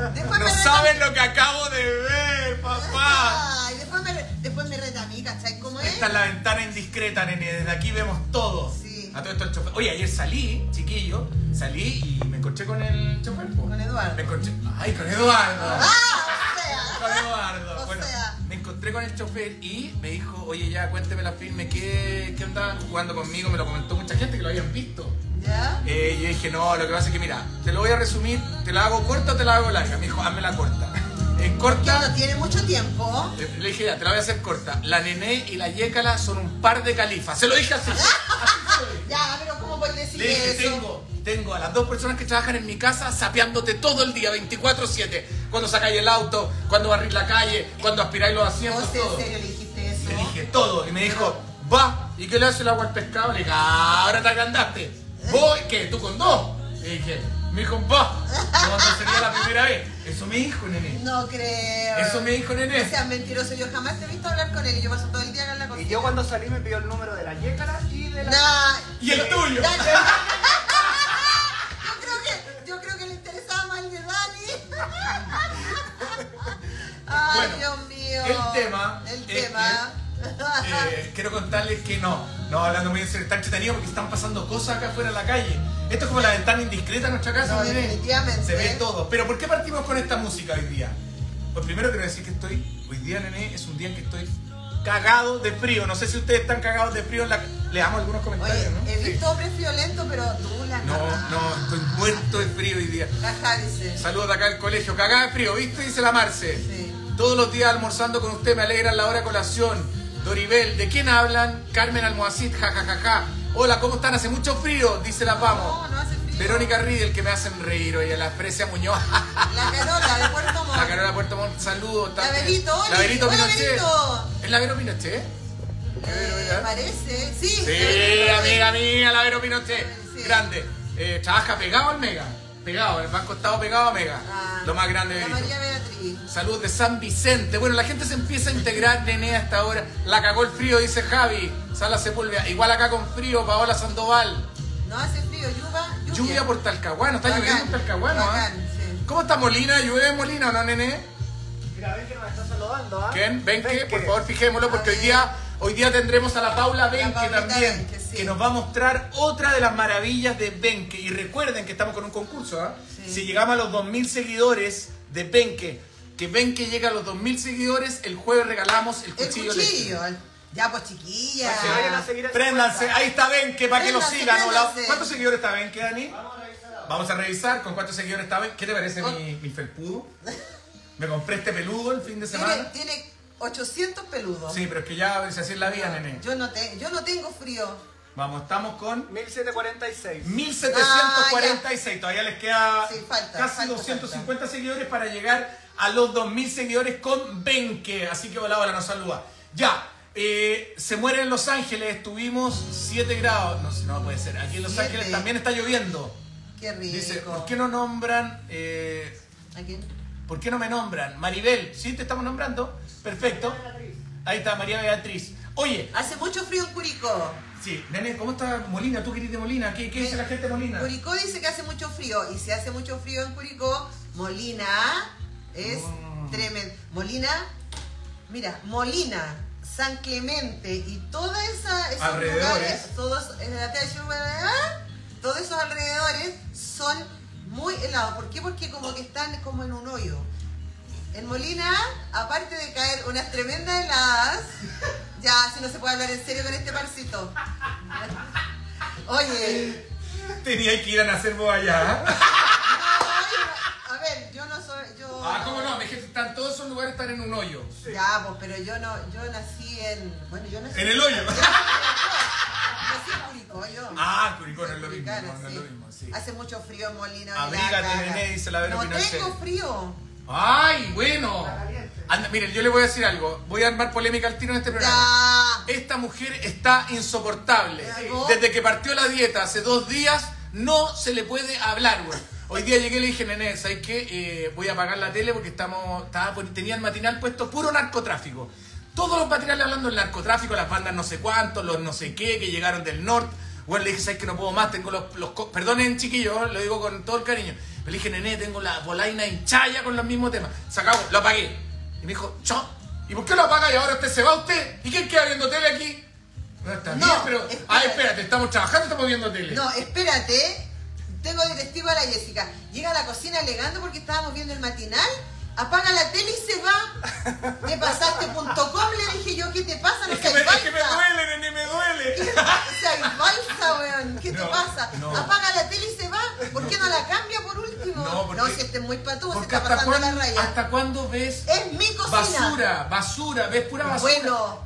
No saben lo que acabo de ver, papá. Ay, después me reta a mí, ¿cachai? ¿Cómo es? Esta es la ventana indiscreta, nene. Desde aquí vemos todo. Sí. A todo esto el chofer. Oye, ayer salí, chiquillo, salí y me encontré con el chofer. Con Eduardo. Me encontré... Ay, con Eduardo. O sea. Con Eduardo. O Bueno, sea. me encontré con el chofer y me dijo, oye, ya, cuénteme la filme, ¿qué andaban jugando conmigo? Me lo comentó mucha gente que lo habían visto. ¿Ya? Yo dije, no, lo que pasa es que, mira, te lo voy a resumir, ¿te la hago corta o te la hago larga? Me dijo, hazme la corta. En Que corta... no tiene mucho tiempo. Le dije, ya, te la voy a hacer corta. La Nené y la Yécala son un par de califas. Se lo dije así. Así se lo dije. Ya, pero ¿cómo puedes decir Le dije, eso? tengo a las dos personas que trabajan en mi casa sapeándote todo el día, 24/7. Cuando sacáis el auto, cuando barrís la calle, cuando aspiráis los asientos, ¿Vos en todo. serio le dijiste eso? Le dije todo. Y me dijo, va. ¿Y qué le hace el agua al pescado? Le dije, ahora te agrandaste. ¿Voy? ¿Qué? ¿Tú con dos? Le dije, me dijo, va. Cuando sería la primera vez. Eso me dijo, nene. No creo. Eso me dijo, nene. No seas mentiroso, yo jamás te he visto hablar con él y yo paso todo el día acá en la cocina. Y yo cuando salí me pidió el número de la Yécara y de la... Nah, Y el tuyo. yo creo que le interesaba más el de Dani. Ay, Bueno, Dios mío. el tema El es tema. quiero contarles que no, hablando muy en serio, está entretenido porque están pasando cosas acá afuera en la calle. Esto es como la ventana indiscreta de nuestra casa, No, nene. definitivamente. Se ve todo. Pero ¿por qué partimos con esta música hoy día? Pues primero quiero decir que hoy día, nene, es un día en que estoy cagado de frío. No sé si ustedes están cagados de frío. Le damos algunos comentarios, Oye, ¿no? he visto hombres violentos, pero tú la No, estoy muerto de frío hoy día. Caja, dice. Saludos de acá al colegio. Cagada de frío, ¿viste? Dice la Marce. Sí. Todos los días almorzando con usted, me alegran la hora de colación. Doribel, ¿de quién hablan? Carmen Almohacid, jajajaja. Hola, ¿cómo están? Hace mucho frío, dice la Pamo. No hace frío. Verónica Riedel, que me hacen reír, oye, la Precia Muñoz. La Carola de Puerto Montt. La Carola Puerto Montt, saludos. La Verito, La Verito hola, Pinochet. Verito. ¿Es la Vero Pinochet? Parece, sí. Sí, amiga mía, la Vero Pinochet. Sí. Grande. Trabaja pegado al Mega. Pegado, el banco estado pegado a Mega. Ah, Lo más grande, la Verito. María Beatriz. Salud de San Vicente. Bueno, la gente se empieza a integrar, nene, hasta ahora. La cagó el frío, dice Javi. Sala Sepúlveda. Igual acá con frío, Paola Sandoval. No hace frío, Lluvia por Talcahuano. Está Bacán, lloviendo en Talcahuano, ¿ah? bacán, sí. ¿Cómo está Molina? ¿Llueve Molina o no, nene? Mira, ven que nos está saludando, ¿ah? ¿Quién? Benque, por favor, fijémoslo, porque hoy día tendremos a la Paula Benque Paulita también, Benque, sí. que nos va a mostrar otra de las maravillas de Benque. Y recuerden que estamos con un concurso, ¿ah? Sí. Si llegamos a los 2000 seguidores de Benque, que Benque llega a los 2000 seguidores, el jueves regalamos el cuchillo. El cuchillo. Ya, pues chiquilla. Para que vayan a seguir a su Préndanse, cuenta. ahí está Benque, para que lo Préndanse, sigan. ¿No? préndanse. ¿Cuántos seguidores está Benque, Dani? Vamos a revisar ahora. Vamos a revisar con cuántos seguidores está Benque. ¿Qué te parece mi felpudo? Me compré este peludo el fin de semana. Tiene 800 peludos. Sí, pero es que ya se así es la vida, nene. Yo no tengo frío. Vamos, estamos con 1746. 1746. Todavía les queda Sí, falta, casi falta, 250 seguidores para llegar a los 2000 seguidores con Benque. Así que hola, nos saluda. Ya, se muere en Los Ángeles. Estuvimos 7 grados. No puede ser. Aquí en Los 7. Ángeles también está lloviendo. Qué rico. Dice, ¿por qué no nombran? ¿A quién? ¿Por qué no me nombran? Maribel, ¿sí te estamos nombrando? Perfecto. Ahí está, María Beatriz. Oye, Hace mucho frío en Curicó. sí, nene, ¿cómo está Molina? ¿Tú querés de Molina? ¿Qué dice la gente de Molina? Curicó dice que hace mucho frío. Y si hace mucho frío en Curicó, Molina es tremendo. Molina, San Clemente y toda esos Alrededores. lugares, todos esos alrededores son muy helados. ¿Por qué? Porque como que están como en un hoyo. En Molina, aparte de caer unas tremendas heladas, ya, si no se puede hablar en serio con este parcito. Oye, Tenía que ir a nacer vos allá. a ver, yo no soy, ¿Cómo no? Me dijiste, están todos esos lugares están en un hoyo. Ya, pues, pero yo nací yo nací ¿En el hoyo? nací en Curicó, yo. Curicó no es lo mismo. Curicana, No es sí. lo mismo, sí. Hace mucho frío en Molina. Abrígate, nene, dice la Vero No Pinochet. tengo frío. ¡Ay, bueno! Anda, miren, yo le voy a decir algo. Voy a armar polémica al tiro en este programa. Ya. Esta mujer está insoportable. Sí. Desde que partió la dieta hace 2 días, no se le puede hablar, güey. Hoy día llegué y le dije, nene, ¿sabes qué? Voy a apagar la tele porque tenía el matinal puesto puro narcotráfico. Todos los matinales hablando del narcotráfico, las bandas no sé cuántos, los no sé qué, que llegaron del norte. Bueno, le dije, ¿sabes que no puedo más? Tengo perdonen, chiquillos, lo digo con todo el cariño. Pero le dije, nene, tengo la polaina hinchaya con los mismos temas. Se acabó, lo apagué. Y me dijo, chao. ¿Y por qué lo apaga y ahora usted se va usted? ¿Y quién queda viendo tele aquí? No, está No, bien, pero... espérate. Ah, espérate, estamos trabajando, estamos viendo tele. No, espérate. Tengo de testigo a la Jessica. Llega a la cocina alegando porque estábamos viendo el matinal. Apaga la tele y se va. Me pasaste.com, le dije yo, ¿qué te pasa? No Es que seas me balsa. duele, nene, me duele. O sea, hay balsa, weón. ¿Qué te No, pasa? no. Apaga la tele y se va. ¿Por qué no la cambia por último? No, porque- si este es muy patudo, se Porque está pasando la raya. ¿hasta cuándo ves Es mi cocina. basura, ves pura basura? Bueno.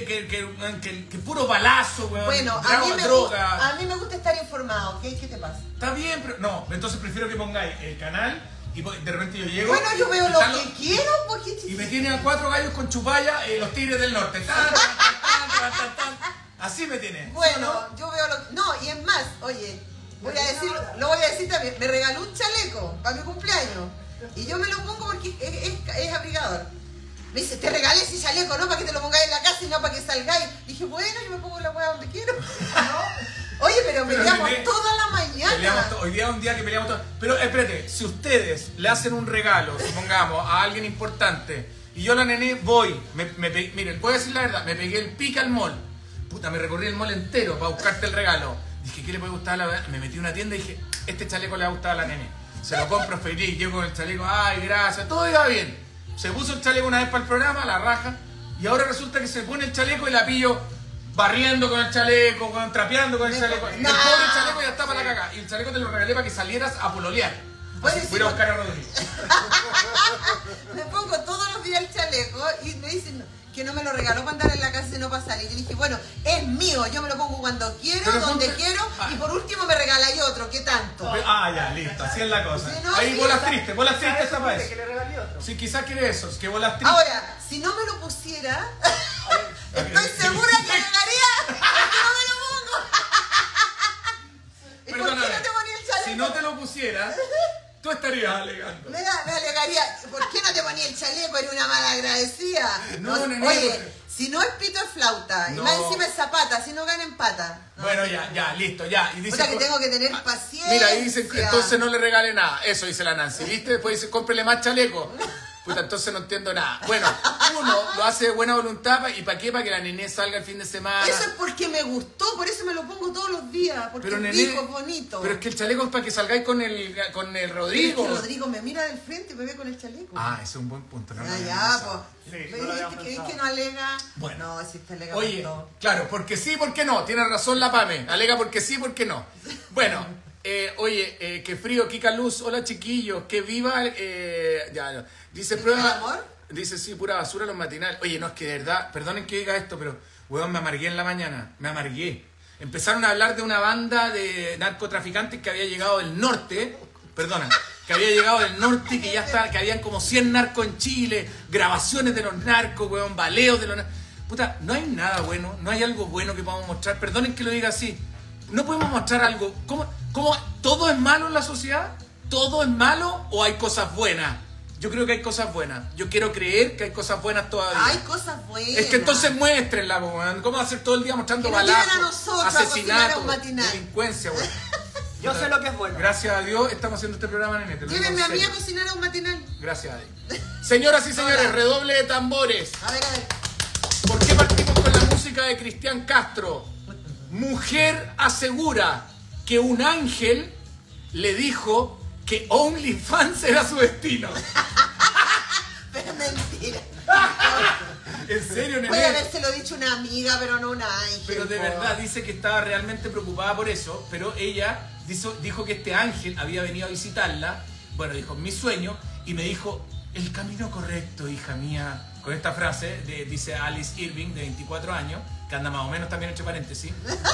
Que puro balazo, weón. Bueno, droga. a mí me gusta estar informado. ¿Qué te pasa? Está bien, pero no, entonces prefiero que pongáis el canal y de repente yo llego. Bueno, yo veo y lo están que quiero porque... Y me tienen a 4 gallos con chupalla, los Tigres del Norte. Tan, tan, tan, tan, tan. Así me tienen. Bueno, yo veo lo que... No, y es más, oye, lo voy a decir también. Me regaló un chaleco para mi cumpleaños. Y yo me lo pongo porque es abrigador. Me dice, te regalé ese chaleco, no para que te lo pongáis en la casa y no para que salgáis. Dije, bueno, yo me pongo la hueá donde quiero. Oye, pero peleamos nene, toda la mañana. Hoy día es un día que peleamos todos. Pero espérate, si ustedes le hacen un regalo, supongamos, a alguien importante, y yo la nene voy, miren, voy a decir la verdad, me pegué el pique al mall. Puta, me recorrí el mall entero para buscarte el regalo. Dije, ¿qué le puede gustar a la verdad? Me metí en una tienda y dije, este chaleco le va a gustar a la nene. Se lo compro feliz, llego con el chaleco, ay, gracias, todo iba bien. Se puso el chaleco una vez para el programa, la raja, y ahora resulta que se pone el chaleco y la pillo barriendo con el chaleco, trapeando con el chaleco. El pobre chaleco ya está para la caga. Y el chaleco te lo regalé para que salieras a pololear. Bueno, Así, voy a buscar a Rodrigo. Me pongo todos los días el chaleco y me dicen que no me lo regaló para andar en la casa y no para salir. Y dije, bueno, es mío, yo me lo pongo cuando quiero, Pero donde ponte- quiero, y por último me regaláis otro, ¿qué tanto? Ah, ya, listo, así es la cosa. Sí, no, Ahí sí, bolas está- tristes está para Que eso. le regalé otro. Sí, quizás quiere eso, es que bolas tristes. Ahora, si no me lo pusiera, estoy segura que alegaría porque no me lo pongo. ¿Y por qué Perdóname, no te ponía el chaleco? si no te lo pusieras, tú estarías alegando. Me alegaría, ¿por qué no te ponía el chaleco? Eres una mala agradecida. No, nene, oye, porque- si no es pito es flauta, y No. más encima es zapata, si no gana empata. No, Bueno, sí. ya, listo, ya. Y O sea que tengo que tener paciencia. Mira, ahí dicen que entonces no le regale nada. Eso dice la Nancy, ¿viste? Después dice, cómprele más chaleco. Puta, entonces no entiendo nada. Bueno, uno lo hace de buena voluntad y ¿para qué? Para que la nené salga el fin de semana. Eso es porque me gustó, por eso me lo pongo todos los días, porque Pero el nené, hijo es bonito. pero es que el chaleco es para que salgáis con el Rodrigo. Es que Rodrigo me mira del frente y me ve con el chaleco. Ah, ese es un buen punto. No lo Ah, había ya, pensado. pues. Sí, ¿Me no lo habíamos dijiste que pensado. no alega? Bueno. No, si te alega Oye, por todo. claro, porque sí, porque no. Tiene razón la Pame. Alega porque sí, porque no. Bueno, oye, qué frío, Kika Luz. Hola, chiquillos. Que viva. Ya. Dice, prueba. ¿El amor? Dice, sí, pura basura los matinales. Oye, no, es que de verdad, perdonen que diga esto, pero, weón, me amargué en la mañana. Me amargué. Empezaron a hablar de una banda de narcotraficantes que había llegado del norte. Perdona. Que había llegado del norte y que ya está, que habían como 100 narcos en Chile, grabaciones de los narcos, weón, baleos de los narcos. Puta, no hay nada bueno, no hay algo bueno que podamos mostrar. Perdonen que lo diga así. No podemos mostrar algo. ¿Cómo todo es malo en la sociedad? ¿Todo es malo o hay cosas buenas? Yo creo que hay cosas buenas. Yo quiero creer que hay cosas buenas todavía. Hay cosas buenas. Es que entonces muéstrenla, po, weón. ¿Cómo va a ser todo el día mostrando Que nos balazos, lleven a nosotros a cocinar asesinatos, un matinal. delincuencia, weón? Yo sé lo que es bueno. Gracias a Dios estamos haciendo este programa, nene. te lo digo Llévenme en a mí a serio. cocinar a un matinal. Gracias a Dios. Señoras y señores, Hola. redoble de tambores. A ver. ¿Por qué partimos con la música de Cristian Castro? Mujer asegura que un ángel le dijo que OnlyFans era su destino. Pero es mentira. ¿En serio, nene? Puede habérselo dicho una amiga, pero no una ángel. Pero de po. verdad dice que estaba realmente preocupada por eso, pero ella dijo que este ángel había venido a visitarla, bueno, dijo, mi sueño, y me dijo, el camino correcto, hija mía, con esta frase, dice Alice Irving, de 24 años, que anda más o menos también hecho paréntesis,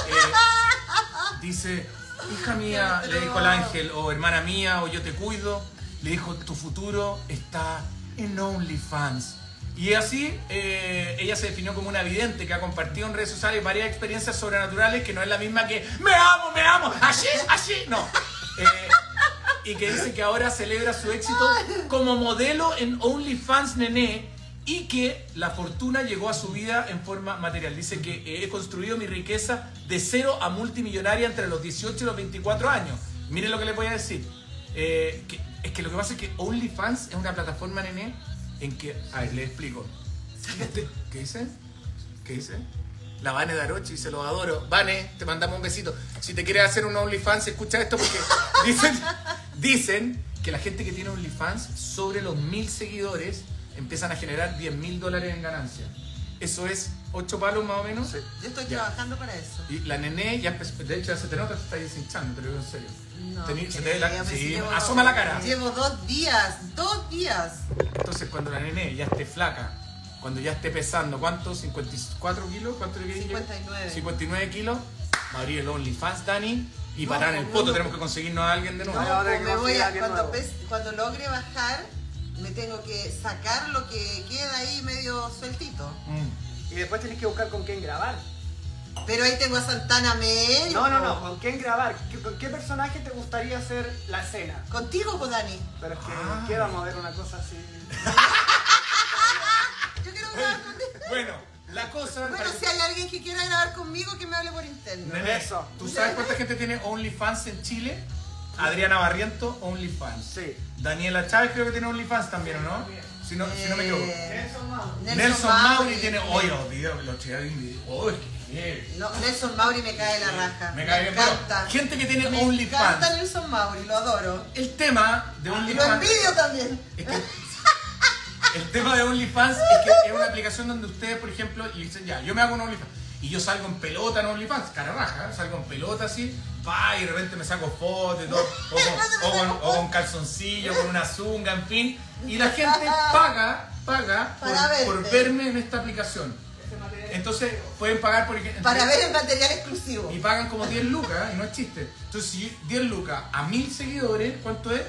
dice, hija mía, le dijo el ángel, o hermana mía, o yo te cuido, le dijo, tu futuro está en OnlyFans. Y así, ella se definió como una vidente que ha compartido en redes sociales varias experiencias sobrenaturales que no es la misma que me amo, así, no. Y que dice que ahora celebra su éxito como modelo en OnlyFans, nené, y que la fortuna llegó a su vida en forma material. Dice que he construido mi riqueza de cero a multimillonaria entre los 18 y los 24 años. Miren lo que les voy a decir. Es que lo que pasa es que OnlyFans es una plataforma, nene, en que... A ver, les explico. ¿Qué dice? ¿Qué dice? La Vane Darochi, se los adoro. Vane, te mandamos un besito. Si te quieres hacer un OnlyFans, escucha esto porque dicen que la gente que tiene OnlyFans, sobre los 1000 seguidores, empiezan a generar $10.000 en ganancia. Eso es 8 palos más o menos. Sí. Yo estoy trabajando para eso. Y la nene ya empezó, de hecho ya se te nota que te estás deshinchando, te lo digo en serio. No, se te ve la, pues sí, llevo, asoma la cara. Llevo 2 días. Entonces cuando la nene ya esté flaca, cuando ya esté pesando, ¿cuánto? ¿54 kilos? ¿Cuánto le queréis? 59. 59 kilos. Va a abrir el OnlyFans, Dani. Y No, parar el no, poto, no. tenemos que conseguirnos a alguien de nuevo. No, ahora pues que me voy a, conseguir alguien cuando logre bajar, me tengo que sacar lo que queda ahí medio sueltito. Y después tenés que buscar con quién grabar. Pero ahí tengo a Santana medio. No, ¿con quién grabar? ¿Con qué personaje te gustaría hacer la escena? Contigo, pues, Dani. Pero es que, Ah. ¿qué vamos a ver una cosa así? Yo quiero grabar contigo. Bueno, la cosa... Bueno, si hay alguien que quiera grabar conmigo, que me hable por interno. Nene, Eso. ¿tú sabes cuánta gente tiene OnlyFans en Chile? Adriana Barriento, OnlyFans. Sí. Daniela Chávez creo que tiene OnlyFans también, ¿o no? Si no me equivoco. Nelson Mauri tiene... Oye, los videos, los chicos oye, qué... No, Nelson Mauri me cae la raja. Me cae bien, encanta. pero gente que tiene Me OnlyFans. encanta Nelson Mauri, lo adoro. El tema de Y lo OnlyFans... envidio también. Es que el tema de OnlyFans es que es una aplicación donde ustedes, por ejemplo, y dicen, ya, yo me hago un OnlyFans y yo salgo en pelota en OnlyFans, cara raja, salgo en pelota así, pa, y de repente me saco fotos y todo, o con calzoncillo, con una zunga, en fin, y la gente paga por verme en esta aplicación. Entonces pueden pagar por ejemplo, Para ver el material exclusivo. y pagan como 10 lucas, y no es chiste. Entonces, si 10 lucas a 1000 seguidores, ¿cuánto es?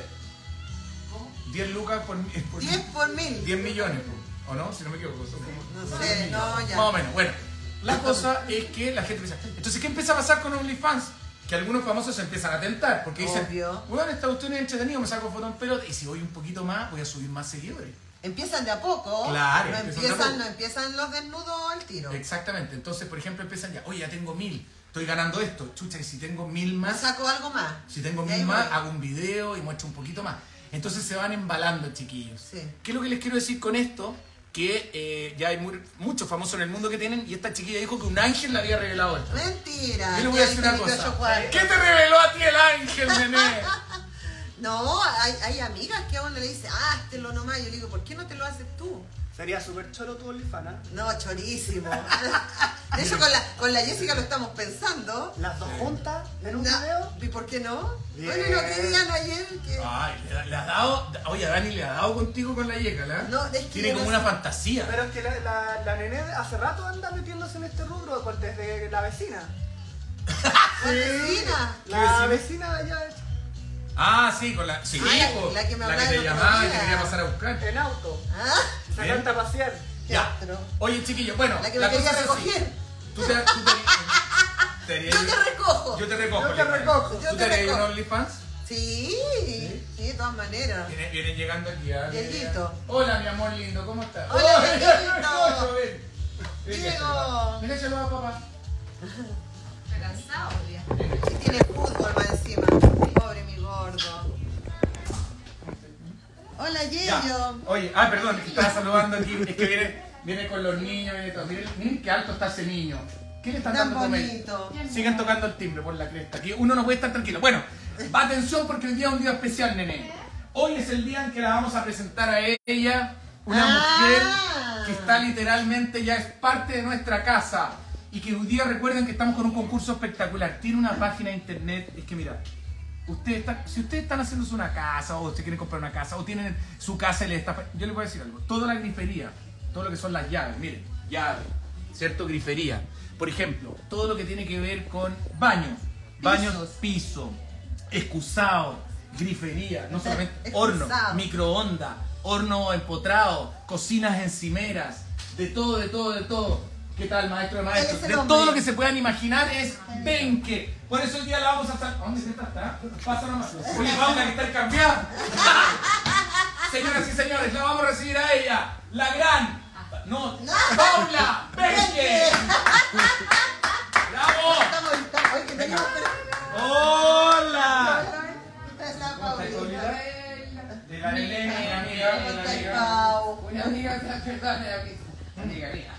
10 lucas por 10 por 1000. 10 millones, ¿o no? Si no me equivoco. Son como No 10 sé, millones. no, ya. Más o menos. Bueno, la cosa es que la gente empieza... Entonces, ¿qué empieza a pasar con OnlyFans? Que algunos famosos se empiezan a tentar, porque dicen, Obvio. bueno, esta cuestión es entretenida, me saco fotos en pelota, y si voy un poquito más, voy a subir más seguidores. Empiezan de a poco. Claro, No empiezan de a poco. no empiezan los desnudos al tiro. Exactamente. Entonces, por ejemplo, empiezan ya, oye, ya tengo 1000, estoy ganando esto. Chucha, y si tengo 1000 Me más, saco algo más. si tengo Y ahí 1000 más, voy. hago un video y muestro un poquito más. Entonces se van embalando, chiquillos. Sí. ¿Qué es lo que les quiero decir con esto? Que ya hay muchos famosos en el mundo que tienen, y esta chiquilla dijo que un ángel le había revelado esto. Mentira. Yo le voy a Ya decir una viste, cosa. 28 cuartos. ¿Qué te reveló a ti el ángel, nené? No, hay amigas que a uno le dice, hazlo nomás. Yo le digo, ¿por qué no te lo haces tú? Sería súper choro tu OnlyFans, ¿eh? No, chorísimo. De hecho, con la Jessica lo estamos pensando. Las dos juntas en un No, video. ¿y por qué no? Bien. Bueno, y lo que digan ayer que... Ay, le has dado... Oye, Dani le ha dado contigo con la yeca, ¿la? No, es que tiene yo como no una sé. fantasía. Pero es que la nene hace rato anda metiéndose en este rubro pues, desde la vecina. ¿Cuál vecina? La vecina de allá Ah, sí, con la... Sí, Ah, po, la que me la hablaba que el te otro llamaba y día. te quería pasar a buscar. en auto. ¿Ah? Se Bien. canta a pasear. Ya. Pero- Oye, chiquillo, bueno, La que me quería cosa es así. recoger. Tú te Yo te recojo. Yo te recojo. Yo te recojo. Yo ¿Tú te te harías un recojo. OnlyFans? Sí, sí, de todas maneras. Vienen llegando aquí. Dieguito. Hola, mi amor lindo, ¿cómo estás? Hola, ¡Oh, Dieguito. ven! Ven, Diego. Mira, se lo va papá. Estoy cansado, ya. Y tiene fútbol más encima. Pobre mi gordo. Hola, Ya. Yeyo. Oye, perdón, que estaba saludando aquí. Es que viene con los niños, viene todo. Miren qué alto está ese niño. ¿Qué le están Tan dando de comer? bonito. Sigan tocando el timbre por la cresta. Aquí uno no puede estar tranquilo. Bueno, atención porque hoy día es un día especial, nene. Hoy es el día en que la vamos a presentar a ella. Una mujer que está literalmente ya es parte de nuestra casa. Y que hoy día recuerden que estamos con un concurso espectacular. Tiene una página de internet. Es que mira, si ustedes están haciéndose una casa o se quieren comprar una casa o tienen su casa y les está... Yo les voy a decir algo. Toda la grifería, todo lo que son las llaves, miren, llaves, ¿cierto? Grifería. Por ejemplo, todo lo que tiene que ver con baños, piso, excusado, grifería, no solamente horno, microondas, horno empotrado, cocinas encimeras, de todo. ¿Qué tal, maestro de maestros? De todo lo que se puedan imaginar es Benque. Por eso hoy día la vamos a estar... ¿Dónde está? Pasa nomás. Oye, Paula, que está cambiada. Señoras y señores, la vamos a recibir a ella, la gran... No, Paula Benque. ¡Bravo! Oye, que tenemos... ¡Hola! Esta es la Paulita. la Nene, mi amiga, ¿Cómo una está el amiga. Pau? Una amiga que perdón de la pizza. Amiga mía.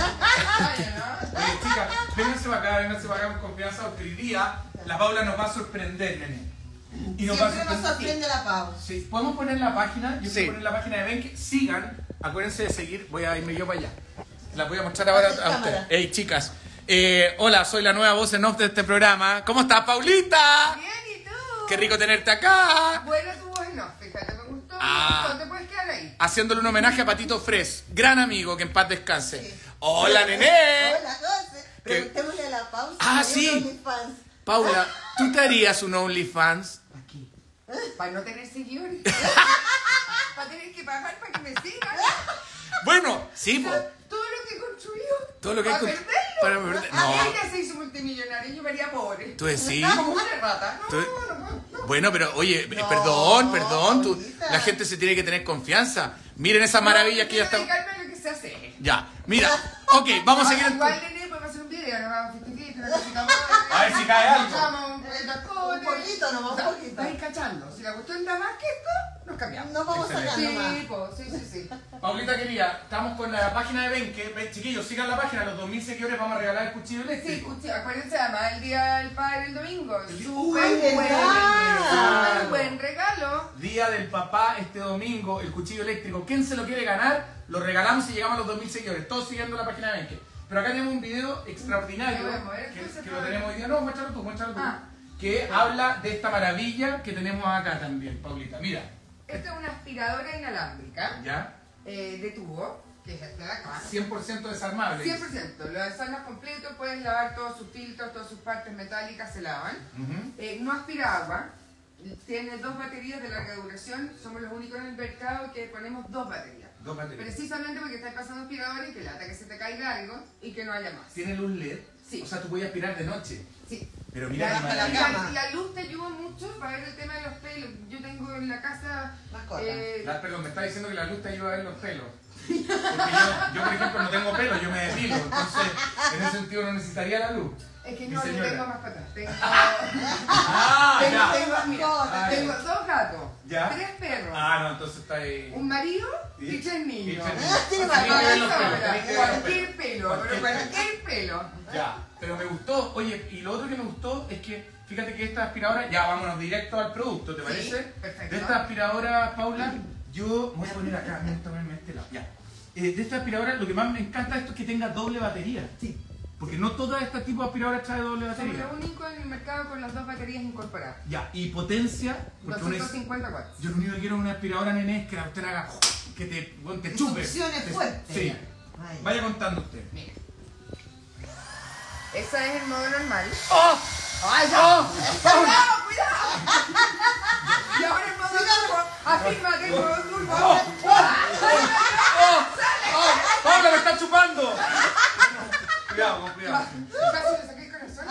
Oye, chicas, vénganse para acá con confianza, porque hoy día la Paula nos va a sorprender, Nene. Y nos va a Siempre nos sorprende la Pau. Sí, podemos poner la página, yo Sí. quiero poner la página de Benke, sigan, acuérdense de seguir, voy a irme yo para allá. La voy a mostrar ahora a ustedes. Hey chicas, hola, soy la nueva voz en off de este programa. ¿Cómo estás, Paulita? Bien, ¿y tú? Qué rico tenerte acá. Bueno, tu voz no, fíjate, me gustó. Ah. ¿Dónde puedes quedar ahí? Haciéndole un homenaje a Patito Fres, gran amigo, que en paz descanse. Sí. Hola, Nené. Hola, José. Preguntémosle a la Pau. Ah, si sí. hay un OnlyFans. Paula, ¿tú te harías un OnlyFans? Aquí. Para no tener seguidores. Para tener que pagar para que me sigan. Bueno, sí, po. Todo lo que he construido. Todo lo que para hay perderlo. para perder- Ah, no. ella se hizo multimillonaria y yo me haría pobre. Tú decís. Como una rata. No, Tú- no. Bueno, pero oye, No, perdón, Paulita. la gente se tiene que tener confianza. Miren esas maravillas que ya Quiero están. dedicarme a lo que se hace. Ya, mira, ok, vamos a seguir. Igual, Nene, podemos hacer un video, nos vamos a festiquito, una cosita más. A ver si cae algo. Echamos un poquito de alcohol. Un poquito nomás, un poquito. Estás ahí cachando. Si la cuestión da más que esto, nos cambiamos. No vamos a sacar nomás. Sí, po, sí. Paulita querida, estamos con la página de Benke. Ven, chiquillos, sigan la página, los 2000 seguidores vamos a regalar el cuchillo Sí, eléctrico. acuérdense, además el día del padre el domingo. Uy, Súper ¿verdad? súper buen regalo. Día del papá este domingo, el cuchillo eléctrico. ¿Quién se lo quiere ganar? Lo regalamos y llegamos a los 2000 seguidores. Todos siguiendo la página de Benke. Pero acá tenemos un video extraordinario Lo voy a mover, que entonces, lo para tenemos hoy día. No, muéstralo tú. Ah. Que habla de esta maravilla que tenemos acá también, Paulita. Mira, Esta es una aspiradora inalámbrica ya, de tubo, que es esta de acá. 100% desarmable. 100%, lo desarmas completo, puedes lavar todos sus filtros, todas sus partes metálicas se lavan. Ujú. No aspira agua, tiene 2 baterías de larga duración, somos los únicos en el mercado que ponemos 2 baterías. 2 baterías. Precisamente porque estás pasando aspiradores y que lata que se te caiga algo y que no haya más. Tiene luz LED. Sí. O sea, tú puedes aspirar de noche. Sí. Pero mira qué Baja la maravilla. cama. Y la luz te ayuda mucho para ver el tema de los pelos. Yo tengo en la casa... Mascota. Perdón, me está diciendo que la luz te ayuda a ver los pelos. Porque yo, por ejemplo, no tengo pelo, yo me depilo. Entonces, en ese sentido no necesitaría la luz. Es que Mi no, yo señora. tengo más para atrás. Tengo, Ah, ya. Mascota. tengo 2 gatos, ¿Ya? 3 perros, Ah, no, entonces está ahí. un marido ¿Y? y 3 niños. Y tres niños. Tiene Tenés que ver los Ahora, pelos, tenés que ver los cualquier pelos. pelo, Cualquier pero cualquier pelo. Ya, pero me gustó. Oye, y lo otro que me gustó es que, fíjate que esta aspiradora, ya vámonos directo al producto, ¿te Sí, parece? perfecto. De esta aspiradora, Paula, yo voy a poner acá, me gusta ponerme a este lado. Ya. De esta aspiradora, lo que más me encanta esto es que tenga doble batería. Sí. Porque no todo este tipo de aspiradoras trae doble Somos batería. los únicos en el mercado con las 2 baterías incorporadas. Ya, y potencia, porque uno es- 250 watts. yo lo único que quiero es una aspiradora, Nene, es que la usted haga, que te, bueno, te chupe. Succione fuerte. Sí. Ay. Vaya contando usted. Mira. Ese es el modo normal. ¡Oh! ¡Ay, ¡Oh! ¡Cuidado, cuidado! Y ahora el modo turbo. Afirma que el modo turbo. ¡Oh! ¡Paula, me está chupando! Cuidado, con cuidado. Casi le saqué el corazón.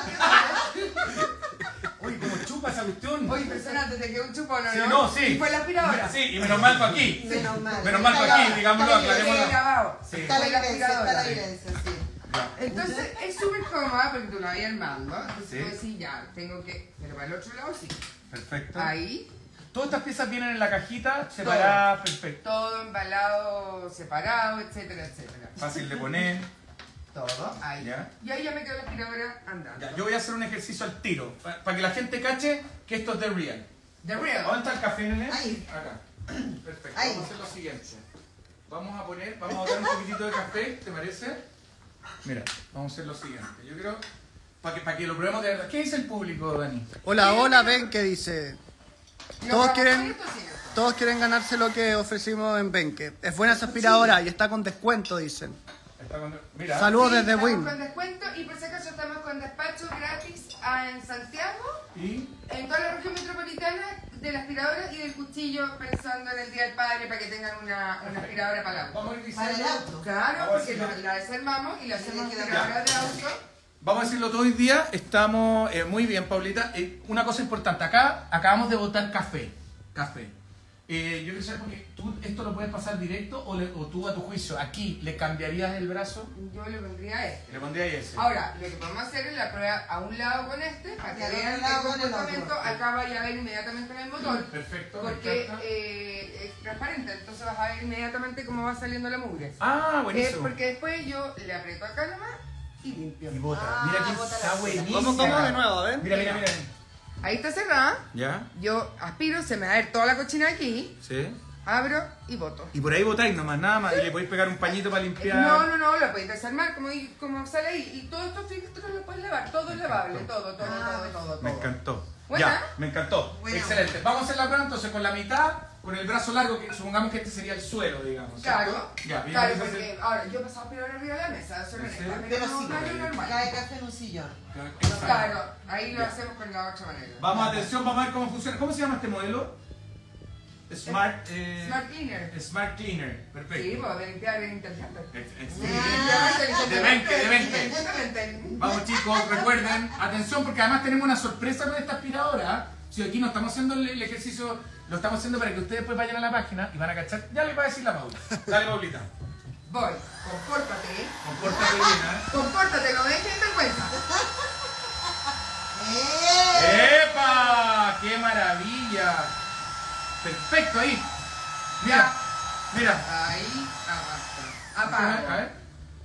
Uy, como chupa esa cuestión. Oye, impresionante, te quedó un chupón, ¿no? Sí, no, sí. Y fue la aspiradora. Sí, y menos mal fue aquí. Menos mal. Menos mal fue aquí, digámoslo, Está bien, Quedé aclarémoslo. grabado. Sí. Está la Fue la evidencia, está la aspiradora. evidencia, sí. Ya. Entonces es súper cómoda porque tú la vas armando. Entonces Sí. tú decís, ya, tengo que. Pero para el otro lado sí. Perfecto. Ahí, Todas estas piezas vienen en la cajita, separadas, perfecto. todo embalado, separado, etcétera, etcétera. Fácil de poner. Todo, ahí. Ya. Y ahí ya me quedó la aspiradora andando. Ya, yo voy a hacer un ejercicio al tiro, para que la gente cache que esto es de real. The Real. ¿Dónde está el café, Nene? Ahí. Acá. Perfecto. Ahí. Vamos a hacer lo siguiente. Vamos a botar un poquitito de café, ¿te parece? Mira, vamos a hacer lo siguiente. Yo creo, para que lo probemos de verdad. ¿Qué dice el público, Dani? Hola, hola, ven que dice. ¿Lo Todos vamos quieren- a hacer esto, sí? Todos quieren ganarse lo que ofrecimos en Benke. Es buena esa aspiradora y está con descuento, dicen. Está mira. Saludos Sí, desde estamos Win. con descuento y por si acaso estamos con despacho gratis en Santiago, Y en toda la región metropolitana, de la aspiradora y del cuchillo, pensando en el Día del Padre para que tengan una aspiradora para el auto. vamos a ir Para el diciendo. auto. Claro, Vamos a porque decirlo. la desarmamos y la hacemos queda aspiradora de auto. Vamos a decirlo todo hoy día. Estamos muy bien, Paulita. Una cosa importante. Acá acabamos de botar café. Café. Yo quiero saber porque tú esto lo puedes pasar directo o tú a tu juicio. Aquí, ¿le cambiarías el brazo? Yo le pondría este. Le pondría ese. Ahora, lo que podemos hacer es la prueba a un lado con este, para que Y al vean otro lado el con el comportamiento. otro. Acá vaya a ver inmediatamente en el motor. Perfecto. me Porque encanta. transparente, entonces vas a ver inmediatamente cómo va saliendo la mugre. Ah, buenísimo. Porque después yo le aprieto acá nomás y limpio. Y bota. Ah, Mira que bota está la- buenísimo. ¿Cómo de nuevo? A ver. Mira, mira, mira. Ahí está cerrada, ¿Ya? yo aspiro, se me va a ver toda la cochina aquí, Sí. abro y boto. Y por ahí botáis nomás, nada más. Y le podéis pegar un pañito para limpiar. No, la podéis desarmar como sale ahí. Y todos estos filtros los puedes lavar, todo es lavable, todo. Me encantó. ¿Buena? Ya, me encantó. Bueno. Excelente. Vamos a hacer la prueba entonces con la mitad, con el brazo largo, que supongamos que este sería el suelo, digamos. ¿cierto? Claro, Ya, bien. claro, vamos a porque hacer- ahora yo he pasado a aspirar arriba de la mesa, eso no es ¿Sí? Pero no, sí, no es normal. cae café en un sillón. Exacto. Claro, ahí lo Ya. hacemos con la otra manera. Vamos, atención, vamos a ver cómo funciona. ¿Cómo se llama este modelo? Smart, Smart Cleaner. Smart Cleaner. Sí, Perfecto. pues de limpiar bien inteligente. De 20, de 20. Exactamente. Vamos chicos, recuerden, atención porque además tenemos una sorpresa con esta aspiradora. Si aquí no estamos haciendo el ejercicio, lo estamos haciendo para que ustedes después vayan a la página y van a cachar. Ya les va a decir la Paula. Dale, Paulita. Voy, compórtate. Compórtate bien, ¿eh? Compórtate, no dejes vergüenza. ¡Epa! ¡Qué maravilla! Perfecto, ahí. Mira, mira. Ahí, A apago. ver.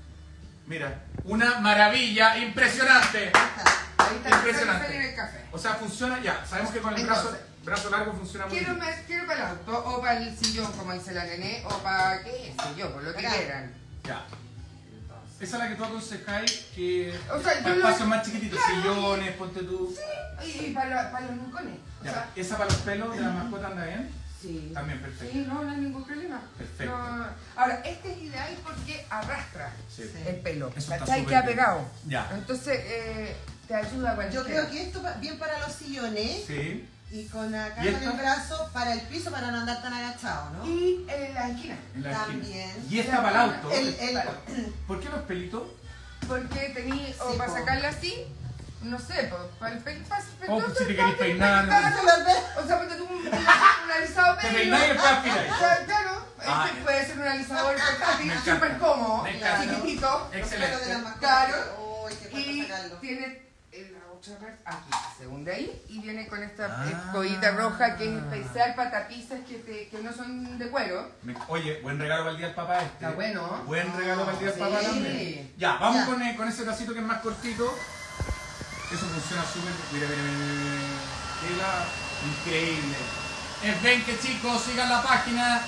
Mira, una maravilla impresionante. Ahí está, Impresionante. salir el café. O sea, funciona ya. Sabemos que con el Entonces, brazo largo funciona muy Quiero bien. para el auto, o para el sillón, como dice la nené, o para qué sé yo, por lo que Acá. quieran. Ya. Esa es la que tú aconsejáis que O sea, yo para lo- espacios más chiquititos, Claro. sillones, ponte tú. Y para los rincones. O Ya. sea, ¿Esa para los pelos de la mascota anda bien? sí. También perfecto. Sí, no hay ningún problema. Perfecto. No. Ahora, este es ideal porque arrastra Sí. el pelo. Eso está ¿Cachai? súper Queda bien. pegado. Ya. Entonces, te ayuda a Yo creo que esto bien para los sillones Sí. y con acá ¿Y con esta? el brazo para el piso para no andar tan agachado, ¿no? Y en la esquina. En la esquina. También. Y esta para el auto. El- ¿Por qué los pelitos? Porque tení, o Sí, para po. sacarla así, no sé, para el pelo. O si te querés peinar. O sea, porque tú un alisado Te pelo. peináis y después aspiráis. Claro, Ah, este puede ser un alisador portátil, Me encanta. súper cómodo, Me encanta. chiquitito. Excelente. Claro. Uy, qué Y cuesta sacarlo. tiene la otra parte aquí, según de ahí, y viene con esta Ah. joyita roja que es especial para tapices que no son de cuero. Oye, buen regalo para el día del papá este. Está bueno. Buen regalo para el día del Sí. papá también. Ya, vamos Ya. con ese tacito que es más cortito. Eso funciona súper. Mira, mira, mira, mira. Tela increíble. Es ven que chicos, sigan la página.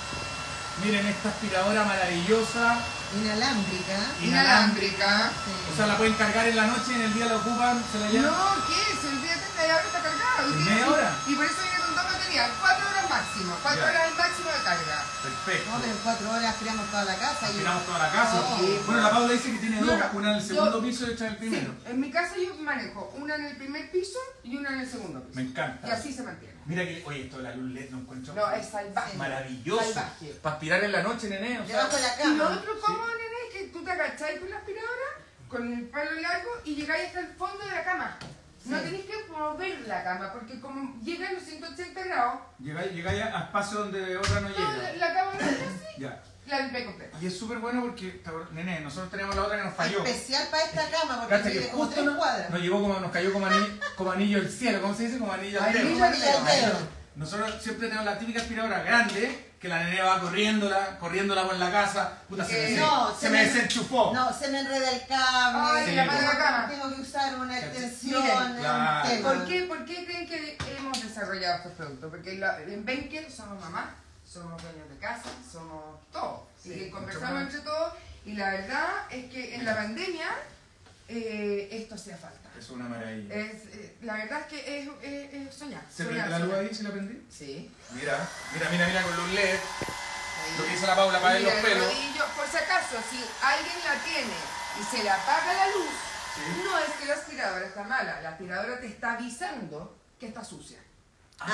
Miren esta aspiradora maravillosa. Inalámbrica. Inalámbrica. O sea, la pueden cargar en la noche y en el día la ocupan, se la llevan. No, ¿qué es? Olvídate, media hora está cargado. ¿En media hora? Y por eso viene con dos baterías, 4 horas máximo. 4 Ya. horas el máximo de carga. Perfecto. No, pero en 4 horas aspiramos toda la casa. y- Tiramos toda la casa. Sí. Bueno, la Paula dice que tiene dos, No, una en el segundo yo- piso y otra en el primero. Sí, en mi casa yo manejo una en el primer piso y una en el segundo piso. Me encanta. Y así se mantiene. Mira que, oye, esto de la luz LED lo encuentro No, es salvaje. maravilloso. Salvaje. Para aspirar en la noche, nene. O sea, Debajo de la Y lo cama. otro cómodo, nene, es que tú te agacháis con la aspiradora, con el palo largo y llegáis hasta el fondo de la cama. No Sí. tenéis que mover la cama, porque como llega a los 180 grados, llegáis a espacio donde otra no no, llega. la cama no es así, Ya. la limpié completa. Y es súper bueno porque, nene, nosotros tenemos la otra que nos falló. Especial para esta cama porque Cacha que tiene como justo 3 cuadras. nos llegó como, nos cayó como anillo del cielo, ¿cómo se dice? Como anillo al Anillo dedo. al dedo. Anillo al dedo. Nosotros siempre tenemos la típica aspiradora grande, que la nene va corriéndola por la casa. Puta, se me desenchufó. No, se me enreda el cable. Ay, la mano de la cama. Tengo que usar una Miren, extensión. claro. es un tema. ¿Por qué creen que hemos desarrollado estos productos? Porque en Benkel somos mamás, somos dueños de casa, somos todo. Sí, y conversamos mucho más. entre todos. Y la verdad es que en la pandemia esto hacía falta. Es una maravilla. La verdad es que es soñar. ¿Se soñar, prende la luz soñar. ahí si la prendí? Sí. Mira con luz LED. Lo que dice la Paula para ver los Mira, pelos. rodillo, por si acaso, si alguien la tiene y se le apaga la luz, Sí. no es que la aspiradora está mala, la aspiradora te está avisando que está sucia. Un